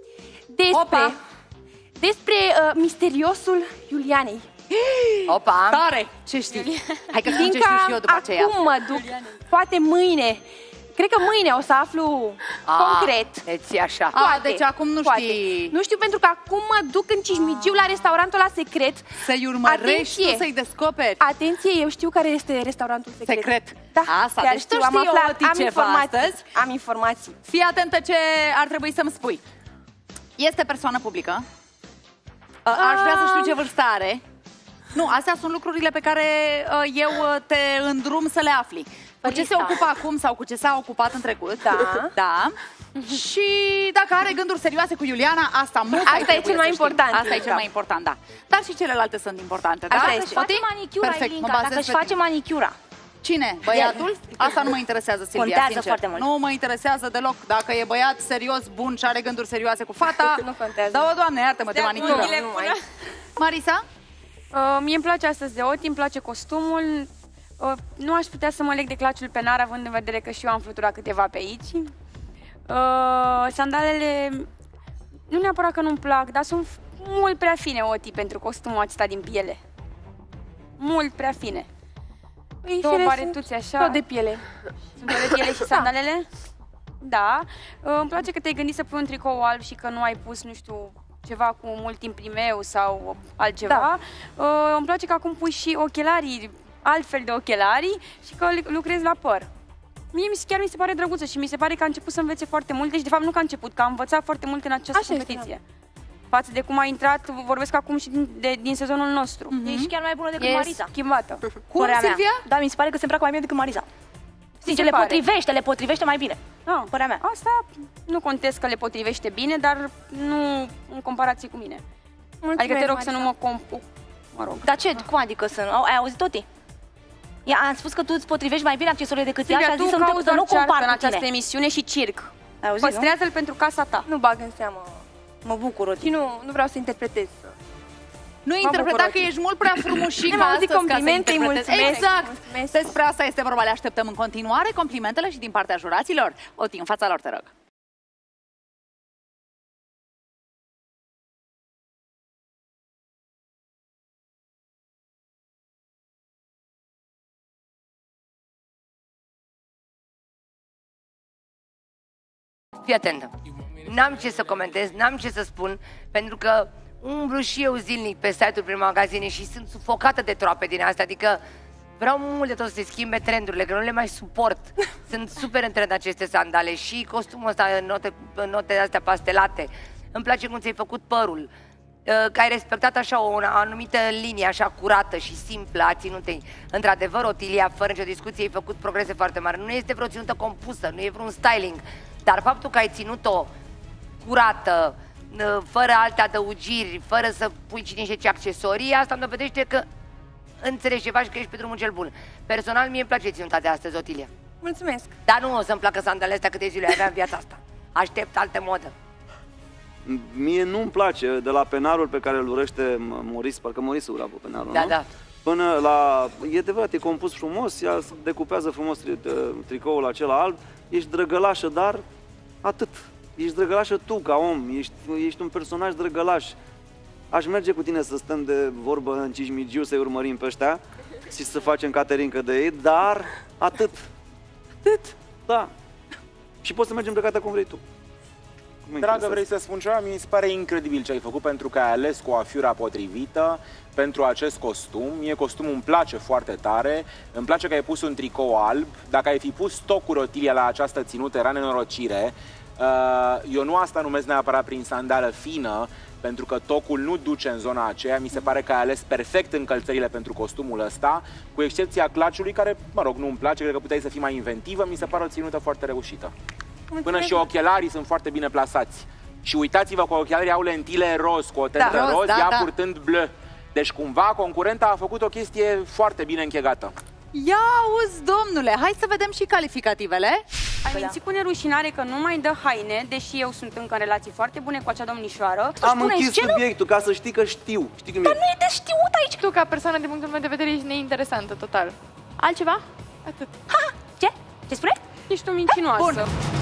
despre misteriosul Iulianei. Opa! Tare! Ce știi? Hai că știu ce știu și eu după aceea. Acum mă duc, poate mâine. Cred că mâine o să aflu concret. Deci așa. Deci acum nu știi. Nu știu, pentru că acum mă duc în Cismigiu la restaurantul la secret. Să-i urmărești tu, să-i descoperi. Atenție, eu știu care este restaurantul secret. Da, asta, deci tu știi, am informații. Am informații. Fii atentă ce ar trebui să-mi spui. Este persoană publică. Aș vrea să știu ce vârstă are. Nu, astea sunt lucrurile pe care eu te îndrum să le afli. Cu ce se ocupă acum sau cu ce s-a ocupat în trecut. Da. Și dacă are gânduri serioase cu Iuliana, asta e cel mai important. Asta e cel mai important, da. Dar și celelalte sunt importante, da? Dacă își face manicura, Ilinca, dacă își face manicura. Cine? Băiatul? Asta nu mă interesează, Silvia, contează sincer. foarte mult. Nu mă interesează deloc. Dacă e băiat serios, bun și are gânduri serioase cu fata, nu contează. Da, Doamne, iartă-mă de manicură. Marisa? Mie îmi place astăzi de Oti, îmi place costumul. Nu aș putea să mă leg de claciul penar, având în vedere că și eu am fluturat câteva pe aici. Sandalele, nu neapărat că nu-mi plac, dar sunt mult prea fine, Oti, pentru costumul acesta din piele. Mult prea fine. Două baretuțe așa. Tot de piele. Sunt de piele și sandalele? Da. Îmi place că te-ai gândit să pui un tricou alb și că nu ai pus, nu știu, ceva cu mult imprimeu sau altceva. Da. Îmi place că acum pui și ochelarii, altfel de ochelarii și că lucrezi la păr. Mie chiar mi se pare drăguță și mi se pare că a început să învețe foarte multe și de fapt nu că a început, că a învățat foarte mult în această competiție. Față de cum a intrat, vorbesc acum și din sezonul nostru. Ești chiar mai bună decât Marisa. Schimbată. Cum, Silvia? Da, mi se pare că se îmbracă mai bine decât Marisa. Sincer, le potrivește mai bine. Părerea mea. Asta nu contest că le potrivește bine, dar nu în comparație cu mine. Mulțumesc, adică te rog Marisa. să nu mă rog. Dar ce? Cum adică să nu? Ai auzit Oti? Am spus că tu îți potrivești mai bine accesoriile decât ea și a zis să nu compar în această emisiune și circ. Păstrează-l pentru casa ta. Nu bag în seamă. Mă bucur, Oti. Și nu vreau să interpretez. Nu interpreta că ești mult prea frumușică astăzi ca să complimente, interpretezi. Exact! Despre asta este vorba, le așteptăm în continuare, complimentele și din partea juraților. Oti, în fața lor, te rog. Fii atentă. N-am ce să comentez, n-am ce să spun, pentru că umblu și eu zilnic pe site-ul prin magazine și sunt sufocată de troape din astea, adică vreau mult de tot să se schimbe trendurile, că nu le mai suport. Sunt super în trend aceste sandale și costumul ăsta în note astea pastelate. Îmi place cum ți-ai făcut părul, că ai respectat așa o anumită linie așa curată și simplă a ținutei. Într-adevăr, Otilia, fără nicio discuție, ai făcut progrese foarte mari. Nu este vreo ținută compusă, nu e vreun styling, dar faptul că ai ținut-o curată, fără alte adăugiri, fără să pui cine știe ce accesorii, asta îmi dovedește că înțelegi ceva și că ești pe drumul cel bun. Personal, mie îmi place ținuta de astăzi, Otilia. Mulțumesc. Dar nu o să-mi placă sandalele astea câte zile avea în viața asta. Aștept altă modă. Mie nu-mi place de la penarul pe care îl urăște Moris, parcă Moris ura pe penarul, da, nu? Da. Până la... E adevărat, e compus frumos, ea decupează frumos tricoul acela alb, ești drăgălașă, dar atât. Ești drăgălașă tu ca om, ești un personaj drăgălaș. aș merge cu tine să stăm de vorbă în Cismigiu, să-i urmărim pe ăștia și să facem caterincă de ei, dar atât. Atât? Da. Și poți să mergem plecată cum vrei tu. Dragă, vrei să spun ceva? Mi se pare incredibil ce ai făcut, pentru că ai ales coafiura potrivită pentru acest costum. Mie costumul îmi place foarte tare, îmi place că ai pus un tricou alb. Dacă ai fi pus tocuri, Otilia, la această ținută, era nenorocire. Eu nu asta numesc neapărat prin sandală fină, pentru că tocul nu duce în zona aceea. Mi se pare că ai ales perfect încălțările pentru costumul ăsta, cu excepția claciului, care, mă rog, nu îmi place, cred că puteai să fii mai inventivă. Mi se pare o ținută foarte reușită. Până și ochelarii sunt foarte bine plasați. Și uitați-vă că ochelarii au lentile roz, cu o tentă roz, ea purtând bleu. Deci cumva concurenta a făcut o chestie foarte bine închegată. Ia auzi, domnule, hai să vedem și calificativele. Ai mințit cu nerușinare că nu mai dă haine, deși eu sunt încă în relații foarte bune cu acea domnișoară. Am închis subiectul ca să știi că știu. Dar nu e de știut aici. Tu, ca persoană, din punctul meu de vedere, ești neinteresantă total. Altceva? Atât. Ha! Ce? Ce spune? Ești o mincinoasă. Bun.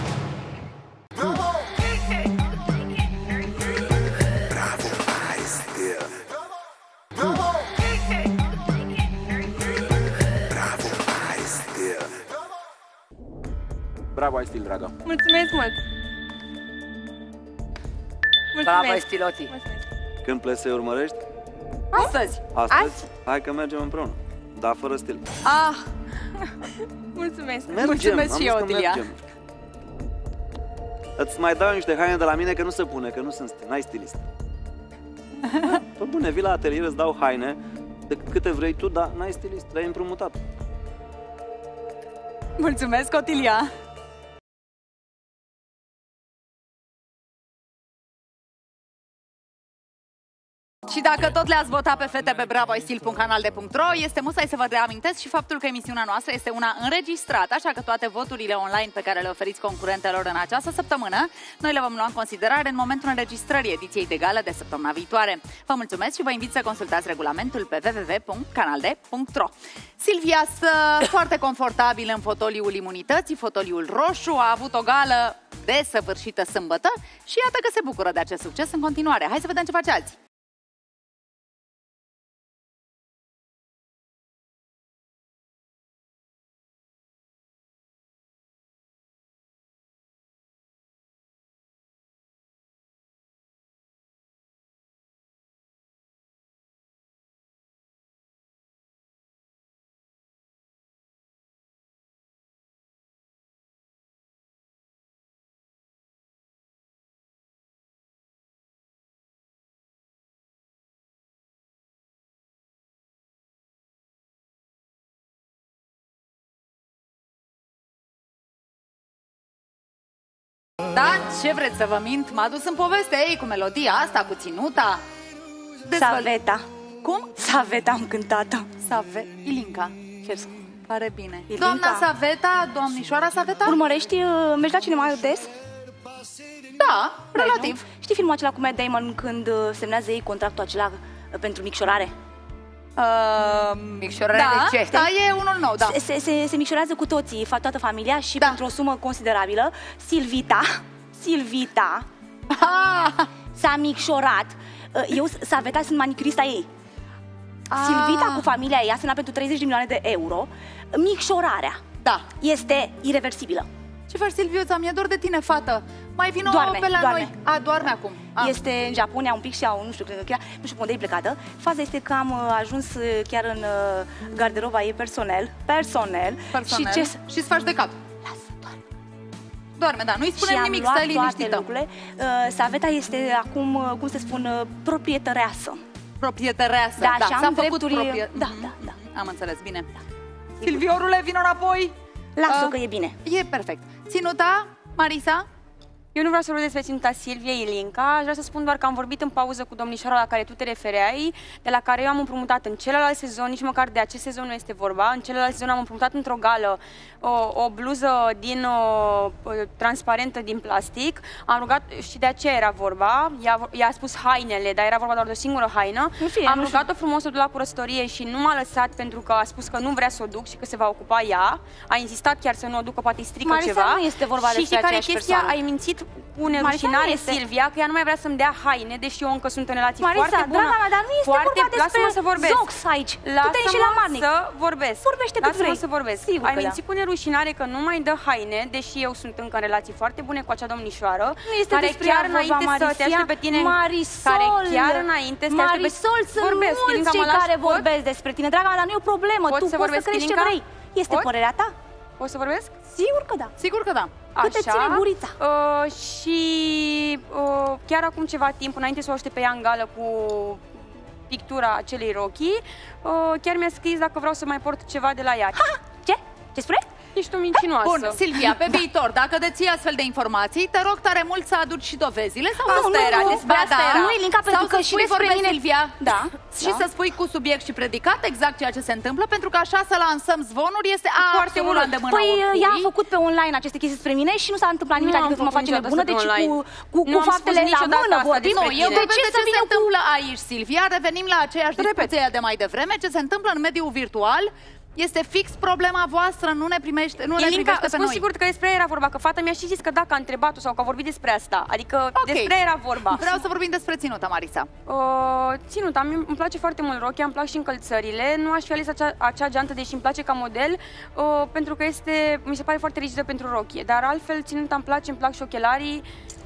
Bravo, ai stil, dragă. Mulțumesc mult. Bravo, ai stiloti. Când pleci să-i urmărești? Astăzi. Astăzi? Hai că mergem împreună, dar fără stil. Ah. Mulțumesc. Mulțumesc și eu, Otilia. Îți mai dau niște haine de la mine, că nu se pune, că nu sunt n-ai stilist. Pă bune, vii la atelier, îți dau haine de câte vrei tu, dar n-ai stilist, le-ai împrumutat. Mulțumesc, Otilia. Și dacă tot le-ați votat pe fete pe bravoistil.canalde.ro, este musai să vă reamintesc și faptul că emisiunea noastră este una înregistrată, așa că toate voturile online pe care le oferiți concurentelor în această săptămână, noi le vom lua în considerare în momentul înregistrării ediției de gală de săptămâna viitoare. Vă mulțumesc și vă invit să consultați regulamentul pe www.canalde.ro. Silvia stă foarte confortabil în fotoliul imunității, fotoliul roșu, a avut o gală desăvârșită sâmbătă și iată că se bucură de acest succes în continuare. Hai să vedem ce face alții. Da, ce vreți să vă mint? M-a dus în poveste ei cu melodia asta, cu ținuta. Saveta. Cum? Saveta am cântat-o. Ilinca. Pare bine. Ilinca. Doamna Saveta, domnișoara Saveta? Urmărești, mergi la cinema des? Da, relativ. Știi filmul acela cu Matt Damon când semnează ei contractul acela pentru micșorare? Micșorare de ce? Da, e unul nou, da. Se micșorează cu toții, fac toată familia și pentru o sumă considerabilă. Silvita s-a micșorat. Eu, Saveta, sunt manicurista ei. Silvita cu familia ei a semnat pentru 30 de milioane de euro. Micșorarea este irreversibilă. Ce faci, Silviuța? Mi-e dor de tine, fată. Mai vino pe la noi. Doarme acum. Este în Japonia un pic și nu știu unde e plecată. Faza este că am ajuns chiar în garderoba ei personal. Și îți faci de cap. Lasă, doarme, da, nu-i spunem nimic, stai liniștită. Saveta este acum, cum se spun, proprietăreasă. Proprietăreasă, da, s-a făcut Da. Am înțeles, bine. Silviorule, vino înapoi. Lasă că e bine. E perfect. Ținuta, Marisa? Eu nu vreau să vorbesc despre ținuta Silviei, Ilinca. Aș vrea să spun doar că am vorbit în pauză cu domnișoara la care tu te refereai, de la care eu am împrumutat în celălalt sezon, nici măcar de acest sezon nu este vorba. În celălalt sezon am împrumutat într-o gală o bluză transparentă din plastic. Am rugat, și de aceea era vorba, ea a spus hainele, dar era vorba doar de o singură haină. Am rugat-o frumos să o duc la curățătorie și nu m-a lăsat pentru că a spus că nu vrea să o duc și că se va ocupa ea. A insistat chiar să nu o ducă, poate îi strică Marisa, ceva. nu este vorba despre aceeași persoană. Ai mințit spune rușinare Silvia că ea nu mai vrea să-mi dea haine, deși eu încă sunt în relații foarte bună. Draga mea, dar nu este vorba despre zox aici. Lasă-mă să vorbesc. Vorbește cât vrei. Să vorbesc. Ai mințit cu nerușinare că nu mai dă haine, deși eu sunt încă în relații foarte bune cu acea domnișoară, care chiar înainte să te aștept pe tine, care chiar înainte să te aștept pe Marisol, sunt mulți cei care vorbesc despre tine. Draga mea, dar nu e o problemă. Tu poți să crezi ce vrei. Este părerea ta? Poți să vorbesc? Sigur că da. Sigur că da. Cât te ține gurița? Și chiar acum ceva timp, înainte să o aștept pe ea în gală cu pictura acelei rochii, chiar mi-a scris dacă vreau să mai port ceva de la ea. Ce? Ce spune? Ești o mincinoasă. Bun, Silvia, pe viitor, dacă deții astfel de informații, te rog tare mult să aduci și dovezile sau asta era despre asta era. Nu e linka pentru că și despre mine, Silvia, și să spui cu subiect și predicat exact ceea ce se întâmplă, pentru că așa să lansăm zvonuri este foarte mult la îndemâna oricui. Păi ea a făcut pe online aceste chestii despre mine și nu s-a întâmplat nimic, adică mă face nebună, deci cu faptele la mână vorbim. Nu, eu vorbesc de ce se întâmplă aici, Silvia, revenim la aceeași discuție de mai devreme, ce se întâmplă în mediul virtual. Este fix problema voastră, nu ne primește, nu ne privește pe noi. Sigur că despre ea era vorba, că fata mi-a și zis că dacă a întrebat-o sau că a vorbit despre asta, adică despre ea era vorba. Vreau să vorbim despre ținuta, Marisa. Ținuta, îmi place foarte mult rochia, îmi plac și încălțările, nu aș fi ales acea geantă, deși îmi place ca model, pentru că mi se pare foarte rigidă pentru rochie, dar altfel ținuta îmi place, îmi plac și ochelarii,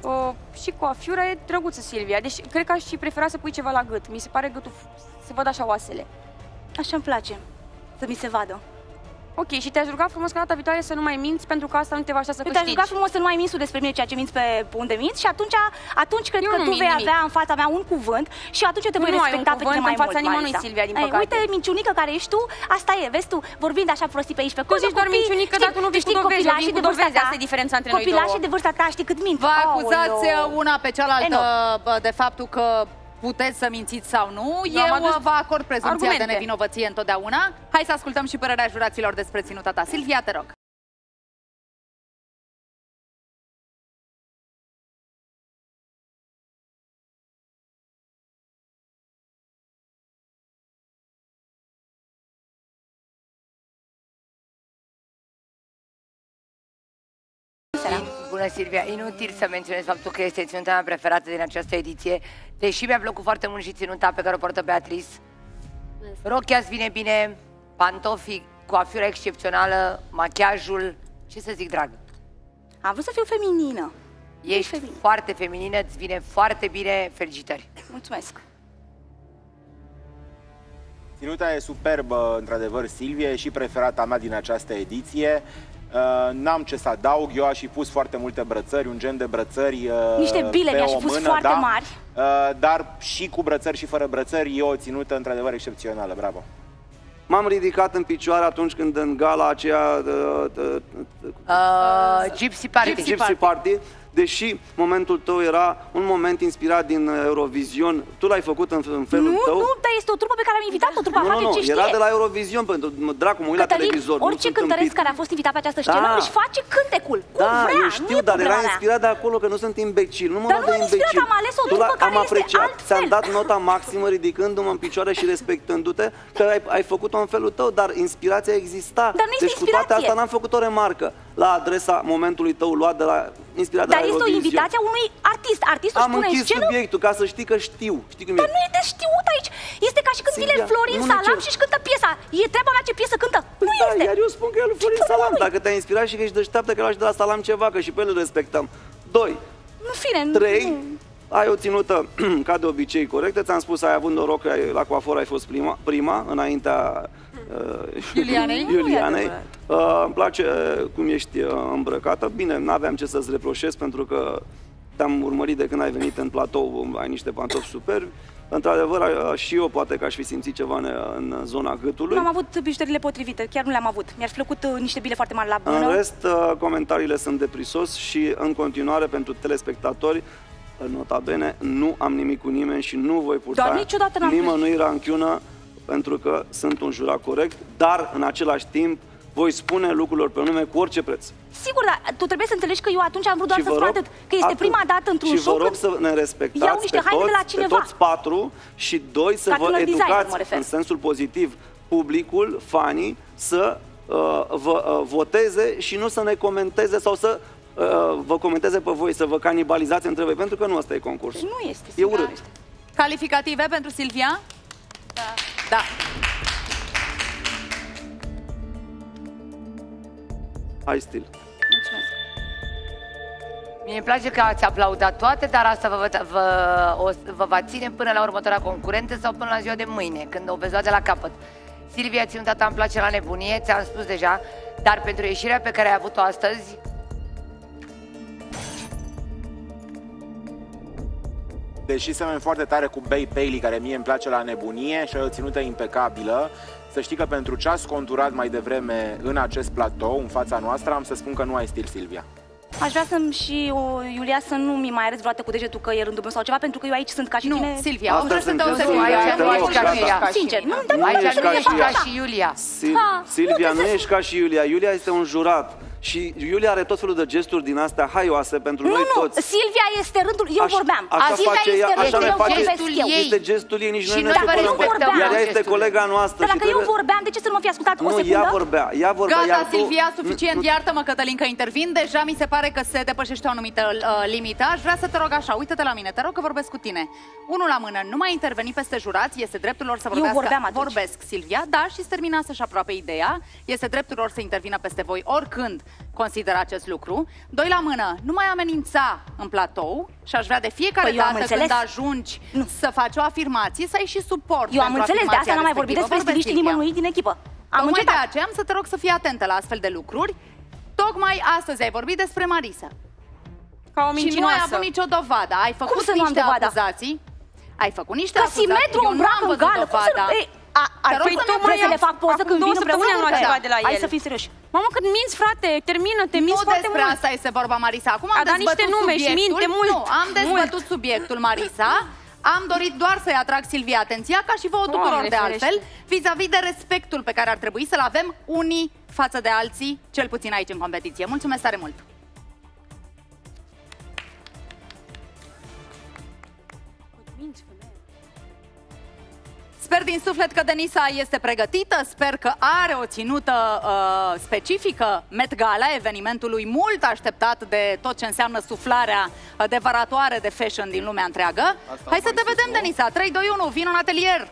și coafiura e drăguță, Silvia, deci cred că aș și prefera să pui ceva la gât, mi se pare gâtul, se văd așa oasele. Așa îmi place. Să mi se vadă. Ok, și te-aș ruga frumos ca data viitoare să nu mai minți, pentru că asta nu te va așa să câștigi. Te-aș ruga frumos să nu mai minți despre mine ceea ce minți pe unde minți și atunci cred că tu vei avea în fața mea un cuvânt și atunci te voi respecta pe tine mai mult, în fața nimănui, Silvia, din păcate. Uite, minciunică care ești tu, asta e, vezi tu, vorbind așa prostii pe aici pe acolo. Tu zici doar minciunică, dar tu nu vii cu dovezi, eu vin cu dovezi, asta e diferența între noi două. Copilașii de vârsta ta știi cât mint. Vă acuzați una pe cealaltă de faptul că puteți să mințiți sau nu, eu vă acord prezumția de nevinovăție întotdeauna. Hai să ascultăm și părerea juraților despre ținuta ta. Silvia, te rog. Bună, Silvia! Inutil să menționez faptul că este ținuta mea preferată din această ediție, deși mi-a plăcut foarte mult și ținuta pe care o poartă Beatrice. Rochia îți vine bine, pantofii, coafiura excepțională, machiajul, ce să zic, dragă? Am vrut să fiu feminină. Ești foarte feminină, îți vine foarte bine, felicitări! Mulțumesc! Ținuta e superbă, într-adevăr, Silvia, e și preferata mea din această ediție. N-am ce să adaug, eu aș fi pus foarte multe brățări, un gen de brățări niște bile mi-aș fi pus foarte mari. Dar și cu brățări și fără brățări e o ținută într-adevăr excepțională, bravo. M-am ridicat în picioare atunci când în gala aceea Gypsy Party. Deși momentul tău era un moment inspirat din Eurovision, tu l-ai făcut în felul tău. Nu, dar este o trupă pe care am invitat-o, trupa face ce știe. Era de la Eurovision, pentru dracu, mă uit la televizor. Orice cântăreț care a fost invitat pe această scenă își face cântecul, cum vrea, eu știu, dar era inspirat de acolo, că nu sunt imbecil, nu mă văd de imbecil. Am ales o trupă care este altfel. Ți-am dat nota maximă ridicându-mă în picioare și respectându-te, că ai făcut-o în felul tău, dar inspirația exista. Deci cu toate astea n-am făcut o remarcă la adresa momentului tău luat de la inspirat de la Eurovision. Dar este o invitație a unui artist. Artistul spune în scenă. Am închis subiectul ca să știi că știu. Dar nu e de știut aici. Este ca și când vine Florin Salam și-și cântă piesa. E treaba mea ce piesă cântă. Nu este. Iar eu spun că e lui Florin Salam. Dacă te-ai inspirat și că ești deșteaptă, că lași de la Salam ceva, că și pe el îl respectăm. 2. 3. Ai o ținută, ca de obicei, corectă. Ți-am spus, ai avut noroc, la coafor ai fost prima înaintea Iulianei. Îmi place cum ești îmbrăcată. Bine, n-aveam ce să-ți reproșez pentru că te-am urmărit de când ai venit în platou, ai niște pantofi superbi. Într-adevăr, și eu poate că aș fi simțit ceva în zona gâtului. Nu am avut bijuteriile potrivite, chiar nu le-am avut. Mi-ar fi plăcut niște bile foarte mari la mână. În rest, comentariile sunt de prisos și în continuare pentru telespectatori, nota bene, nu am nimic cu nimeni și nu voi purta nimănui ranchiună pentru că sunt un jurat corect, dar în același timp voi spune lucrurilor pe nume cu orice preț. Sigur, dar tu trebuie să înțelegi că eu atunci am vrut doar să spun atât, că este prima dată într-un show. Și vă rog să ne respectați pe toți 4 și 2 să vă educați în sensul pozitiv publicul, fanii, să vă voteze și nu să ne comenteze sau să vă comenteze pe voi, să vă canibalizați între voi, pentru că nu ăsta e concursul. Nu este. E urât. Calificative pentru Silvia? Da. Hai, stil. Mulțumesc. Mie îmi place că ați aplaudat toate, dar asta vă va ține până la următoarea concurentă sau până la ziua de mâine, când o veți lua de la capăt. Silvia, ție tata îmi place la nebunie, ți-am spus deja, dar pentru ieșirea pe care ai avut-o astăzi, deși semeni foarte tare cu Bay Paley, care mie îmi place la nebunie și ai o ținută impecabilă, să știi că pentru ce ați conturat mai devreme în acest platou, în fața noastră, am să spun că nu ai stil, Silvia. Aș vrea să-mi și Iulia să nu mi mai arăți vreodată cu degetul că e rândul meu sau ceva, pentru că eu aici sunt ca și tine. Nu, Silvia, o să te sincer, nu aici nu ești ca și Iulia. Silvia, nu ești ca și Iulia. Iulia este un jurat. Și Iulia are tot felul de gesturi din astea haioase pentru noi toți. Nu, Silvia este rândul, eu vorbeam. Silvia este rândul, este gestul ei, nici noi nu vorbeam. Iar ea este colega noastră. Dar dacă eu vorbeam, de ce să nu mă fi ascultat o secundă? Nu, ea vorbea. Gata, Silvia, suficient. Iartă-mă, Cătălin, că intervin. Deja mi se pare că se depășește o anumită limită. Aș vrea să te rog așa, uite-te la mine, te rog că vorbesc cu tine. Unul la mână, nu mai interveni peste jurați, este dreptul lor să vorbească. Vorbesc, Silvia, da, și terminați și aproape ideea. Este dreptul lor să intervină peste voi oricând consideră acest lucru. Doi la mână, nu mai amenința în platou și aș vrea de fiecare dată când ajungi să faci o afirmație să ai și suport. Eu am înțeles, de asta n-am mai vorbit despre stiliștii nimănui din echipă. Tocmai de aceea am să te rog să fii atentă la astfel de lucruri. Tocmai astăzi ai vorbit despre Marisa. Ca o mincinoasă. Și nu ai avut nicio dovadă. Ai făcut niște acuzații. Ai făcut niște acuzații. Simetru îmbracă în gală. Păi tocmai să le fac poză când vin împreună am luat ceva de la el. Hai să fim serioși. Mamă, când minți, frate, termină-te, minți foarte mult. Nu despre asta este vorba, Marisa. Acum am dezbătut subiectul. Nu, am dezbătut subiectul, Marisa. Am dorit doar să-i atrag, Silvia, atenția, ca și vouă tuturor de altfel, vis-a-vis de respectul pe care ar trebui să-l avem unii față de alții, cel puțin aici în competiție. Mulțumesc tare mult! Sper din suflet că Denisa este pregătită, sper că are o ținută specifică Met Gala, evenimentului mult așteptat de tot ce înseamnă suflarea devoratoare de fashion din lumea întreagă. Hai să te vedem, Denisa! 3, 2, 1, vin în atelier!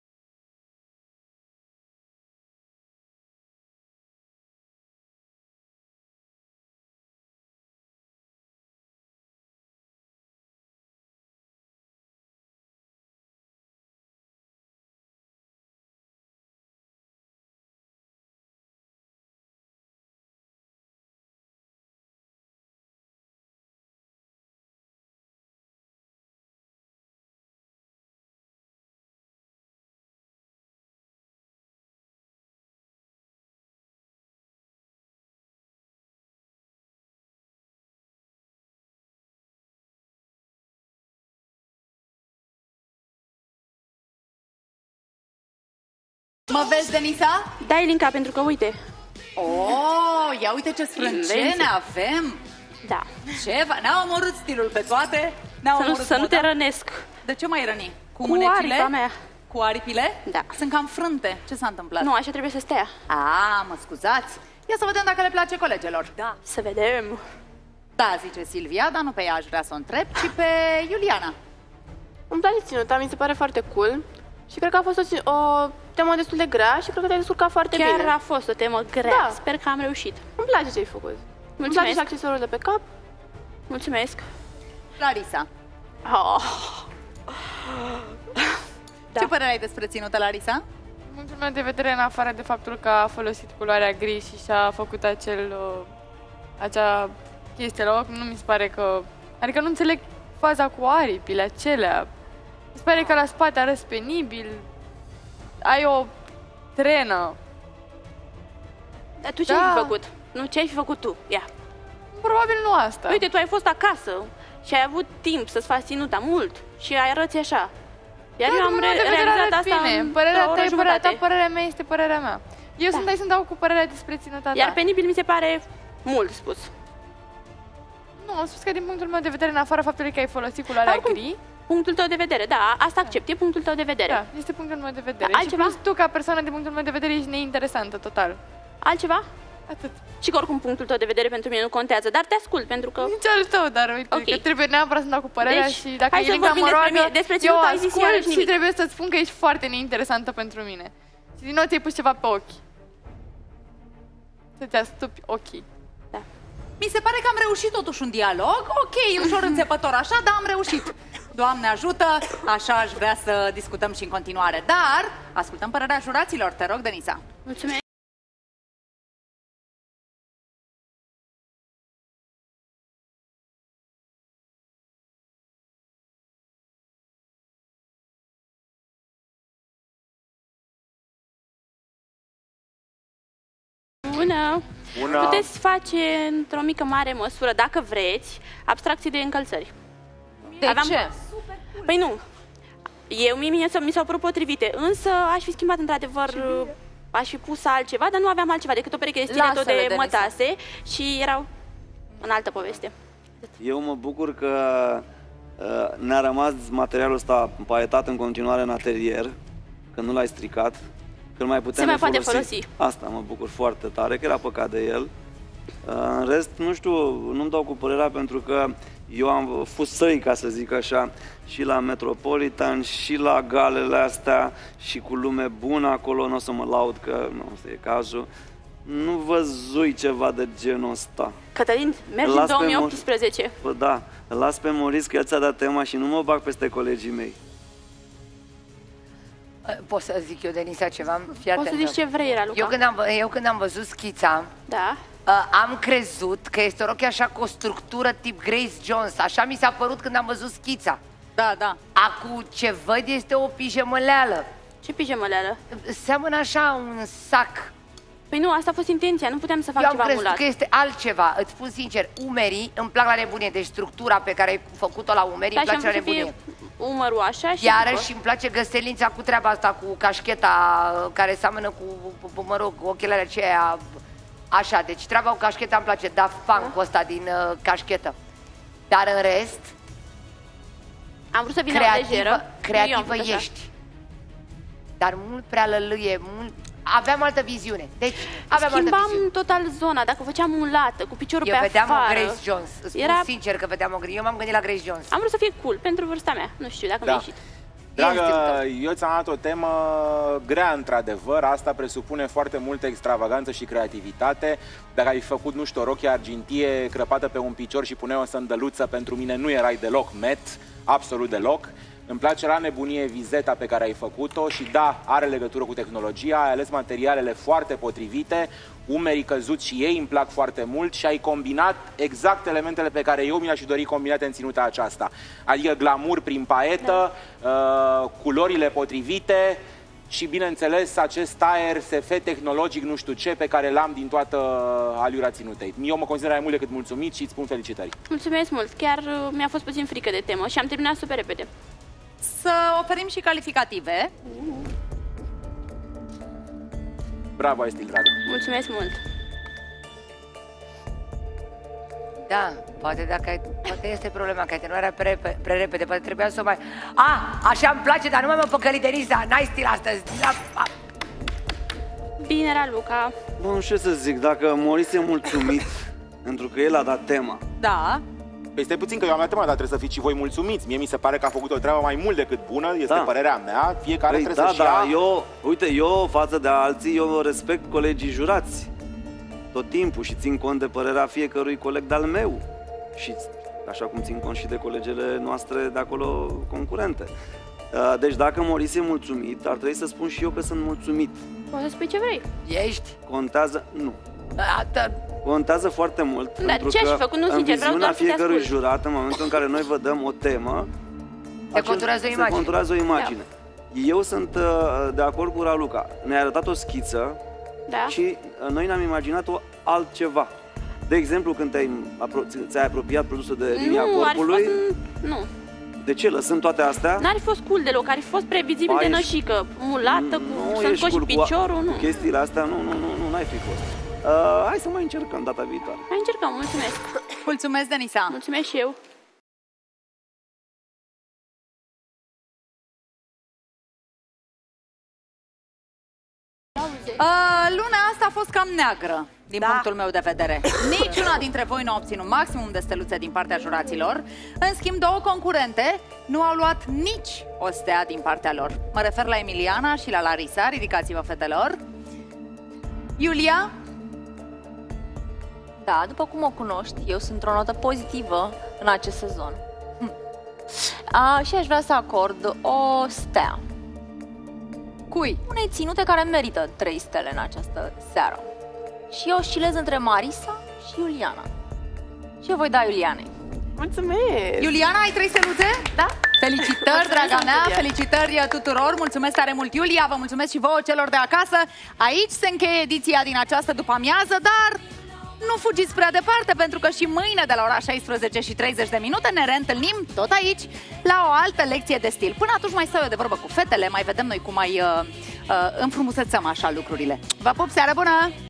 Mă vezi, Denisa? Da, Elinca, pentru că uite. Oh, ia uite ce sprâncene avem. Da. Ceva, ne-a omorât stilul pe toate. Să nu te rănesc. De ce mai răni? Cu aripa mea. Cu aripile? Da. Sunt cam frânte. Ce s-a întâmplat? Nu, așa trebuie să stea. Mă scuzați. Ia să vedem dacă le place colegilor. Da, să vedem. Da, zice Silvia, dar nu pe ea aș vrea să o întreb, ci pe Iuliana. Îmi place ținuta, mi se pare foarte cool. Și cred că a fost o temă destul de grea și cred că te-ai descurcat foarte bine. Chiar a fost o temă grea. Da. Sper că am reușit. Îmi place ce ai făcut. Mulțumesc. Îmi place și accesorul de pe cap. Mulțumesc. Larisa. Da. Ce părere ai despre ținută, Larisa? Din punctul meu de vedere, în afară de faptul că a folosit culoarea gri și și-a făcut acea chestie la ochi, nu mi se pare că... Adică nu înțeleg faza cu aripile acelea. Mi se pare că la spate arăți penibil. Ai o trenă. Dar tu ce ai fi făcut? Nu, ce ai fi făcut tu? Ia. Probabil nu asta. Uite, tu ai fost acasă și ai avut timp să-ți faci ținuta mult și ai arăți așa. Iar eu am realizat asta în părerea ta e părerea ta, părerea mea este părerea mea. Eu sunt aici să-mi dau cu părerea despre ținuta ta. Iar penibil mi se pare mult spus. Nu, am spus că din punctul meu de vedere, în afara faptului că ai folosit culoarea gri... Punctul tău de vedere, da, asta accept, e punctul tău de vedere. Da, este punctul meu de vedere. Da, altceva? Și plus tu, ca persoană, din punctul meu de vedere, ești neinteresantă, total. Altceva? Atât. Și că oricum punctul tău de vedere pentru mine nu contează, dar te ascult pentru că... Nici al tău, dar uite, că trebuie neapărat să-mi dau cu părerea și dacă hai să vorbim despre ce eu nu ai zis ascult iarăși și trebuie să-ți spun că ești foarte neinteresantă pentru mine. Și din nou ți-ai pus ceva pe ochi. Să-ți astupi ochii. Da. Mi se pare că am reușit totuși un dialog. Ok, ușor înțepător așa, dar am reușit. Doamne ajută, așa aș vrea să discutăm și în continuare. Dar ascultăm părerea juraților. Te rog, Denisa. Mulțumesc. Bună! Bună! Puteți face într-o mică mare măsură, dacă vreți, abstracții de încălțări. De ce? Păi nu. Mie mi s-au părut potrivite, însă aș fi schimbat într-adevăr, aș fi pus altceva, dar nu aveam altceva decât o pereche de stiletto de mătase și erau în altă poveste. Eu mă bucur că ne-a rămas materialul ăsta paietat în continuare în atelier, că nu l-ai stricat, că îl mai putem poate folosi. Asta mă bucur foarte tare, că era păcat de el. În rest, nu știu, nu-mi dau cu părerea pentru că eu am fost săi, ca să zic așa, și la Metropolitan, și la galele astea, și cu lume bună acolo, nu o să mă laud că nu e cazul. Nu văzui ceva de genul ăsta. Cătălin, mergi în 2018. Bă, da, îl las pe Moris că el ți-a dat tema și nu mă bag peste colegii mei. Pot să zic eu, Denisa, ceva? Poți să zici ce vrei, Raluca. Eu când am văzut schița, da. Am crezut că este o rochie așa cu o structură tip Grace Jones. Așa mi s-a părut când am văzut schița. Da, da. Acum ce văd este o pijamăleală. Ce pijamăleală? Seamănă așa un sac. Păi nu, asta a fost intenția, nu puteam să fac eu ceva am mulat. crezut că este altceva, îți spun sincer, umerii îmi plac la nebunie, deci structura pe care ai făcut-o la umerii îmi place la nebunie. Umărul așa și iarăși îmi place găselința cu treaba asta, cu cașcheta care seamănă cu mă rog, ochelele aceia, așa, deci treaba cu cașcheta îmi place, da, funk-ul ăsta din cașchetă. Dar în rest, am vrut să vină creativă ești, dar mult prea lălâie, aveam altă viziune. Deci, aveam schimbam total zona, dacă făceam mulată, cu piciorul pe afară. Eu vedeam o Grace Jones, îți spun sincer că vedeam o Grace. Eu m-am gândit la Grace Jones. Am vrut să fie cool pentru vârsta mea, nu știu dacă mi-a ieșit. Dragă, eu ți-am dat o temă grea într-adevăr, asta presupune foarte multă extravaganță și creativitate. Dacă ai făcut, nu știu, o rochie argintie crăpată pe un picior și puneai o sândăluță, pentru mine nu erai deloc met, absolut deloc. Îmi place la nebunie vizeta pe care ai făcut-o și da, are legătură cu tehnologia, ai ales materialele foarte potrivite, umerii căzuți și ei îmi plac foarte mult și ai combinat exact elementele pe care eu mi-aș dori combinate în ținuta aceasta. Adică glamour prin paetă, culorile potrivite și, bineînțeles, acest aer SF tehnologic, nu știu ce, pe care l-am din toată aliura ținutei. Eu mă consider mai mult decât mulțumit și îți spun felicitări. Mulțumesc mult, chiar mi-a fost puțin frică de temă și am terminat super repede. Să oferim și calificative. Bravo, ai stil, dragă. Mulțumesc mult. Da, poate este problema, că ai terminat prea repede, poate trebuia să o mai... Așa îmi place, dar nu mai mă păcăli, Denisa, n-ai stil astăzi. Bine, Raluca. Bă, nu știu ce să zic, dacă Moris e mulțumit pentru că el a dat tema. Da. Păi stai puțin că eu am dat tema, dar trebuie să fiți și voi mulțumiți. Mie mi se pare că a făcut o treabă mai mult decât bună, este părerea mea, fiecare trebuie să-și ia... Eu față de alții, eu respect colegii jurați tot timpul și țin cont de părerea fiecărui coleg de-al meu. Și așa cum țin cont și de colegele noastre de acolo concurente. Deci dacă Moris e mulțumit, ar trebui să spun și eu că sunt mulțumit. Poți să spui ce vrei. Ești? Contează... Nu. Contează foarte mult, pentru ce că făcut? Nu, în sincer, viziunea fiecărui jurat, în momentul în care noi vă dăm o temă, se conturează o imagine. Eu sunt de acord cu Raluca. Ne-a arătat o schiță și noi ne-am imaginat altceva. De exemplu, când ți-ai apropiat produsul de linia corpului... Nu. De ce? Lăsând toate astea? N-ar fi fost cool deloc, ar fi fost previzibil de nășică. Mulată, să-mi scoși piciorul, nu. Chestiile astea, nu, n-ai fi fost. Hai să mai încercăm data viitoare. Hai încercăm, mulțumesc. Mulțumesc, Denisa. Mulțumesc și eu. Luna asta a fost cam neagră. din punctul meu de vedere. Niciuna dintre voi nu a obținut maximum de steluțe din partea juraților. În schimb, două concurente nu au luat nici o stea din partea lor. Mă refer la Emiliana și la Larisa. Ridicați-vă, fetelor. Iulia? Da, după cum o cunoști, eu sunt într-o notă pozitivă în acest sezon. Și aș vrea să acord o stea. Cui? Unei ținute care merită 3 stele în această seară. Și eu oscilez între Marisa și Iuliana. Și eu voi da Iulianei. Mulțumesc! Iuliana, ai 3 steluțe? Da. Felicitări, draga mea, felicitări tuturor, mulțumesc tare mult, Iulia, vă mulțumesc și vouă celor de acasă. Aici se încheie ediția din această după-amiază, dar nu fugiți prea departe, pentru că și mâine de la ora 16:30 ne reîntâlnim tot aici la o altă lecție de stil. Până atunci mai stau eu de vorbă cu fetele, mai vedem noi cum mai înfrumusețăm așa lucrurile. Vă pup, seară bună!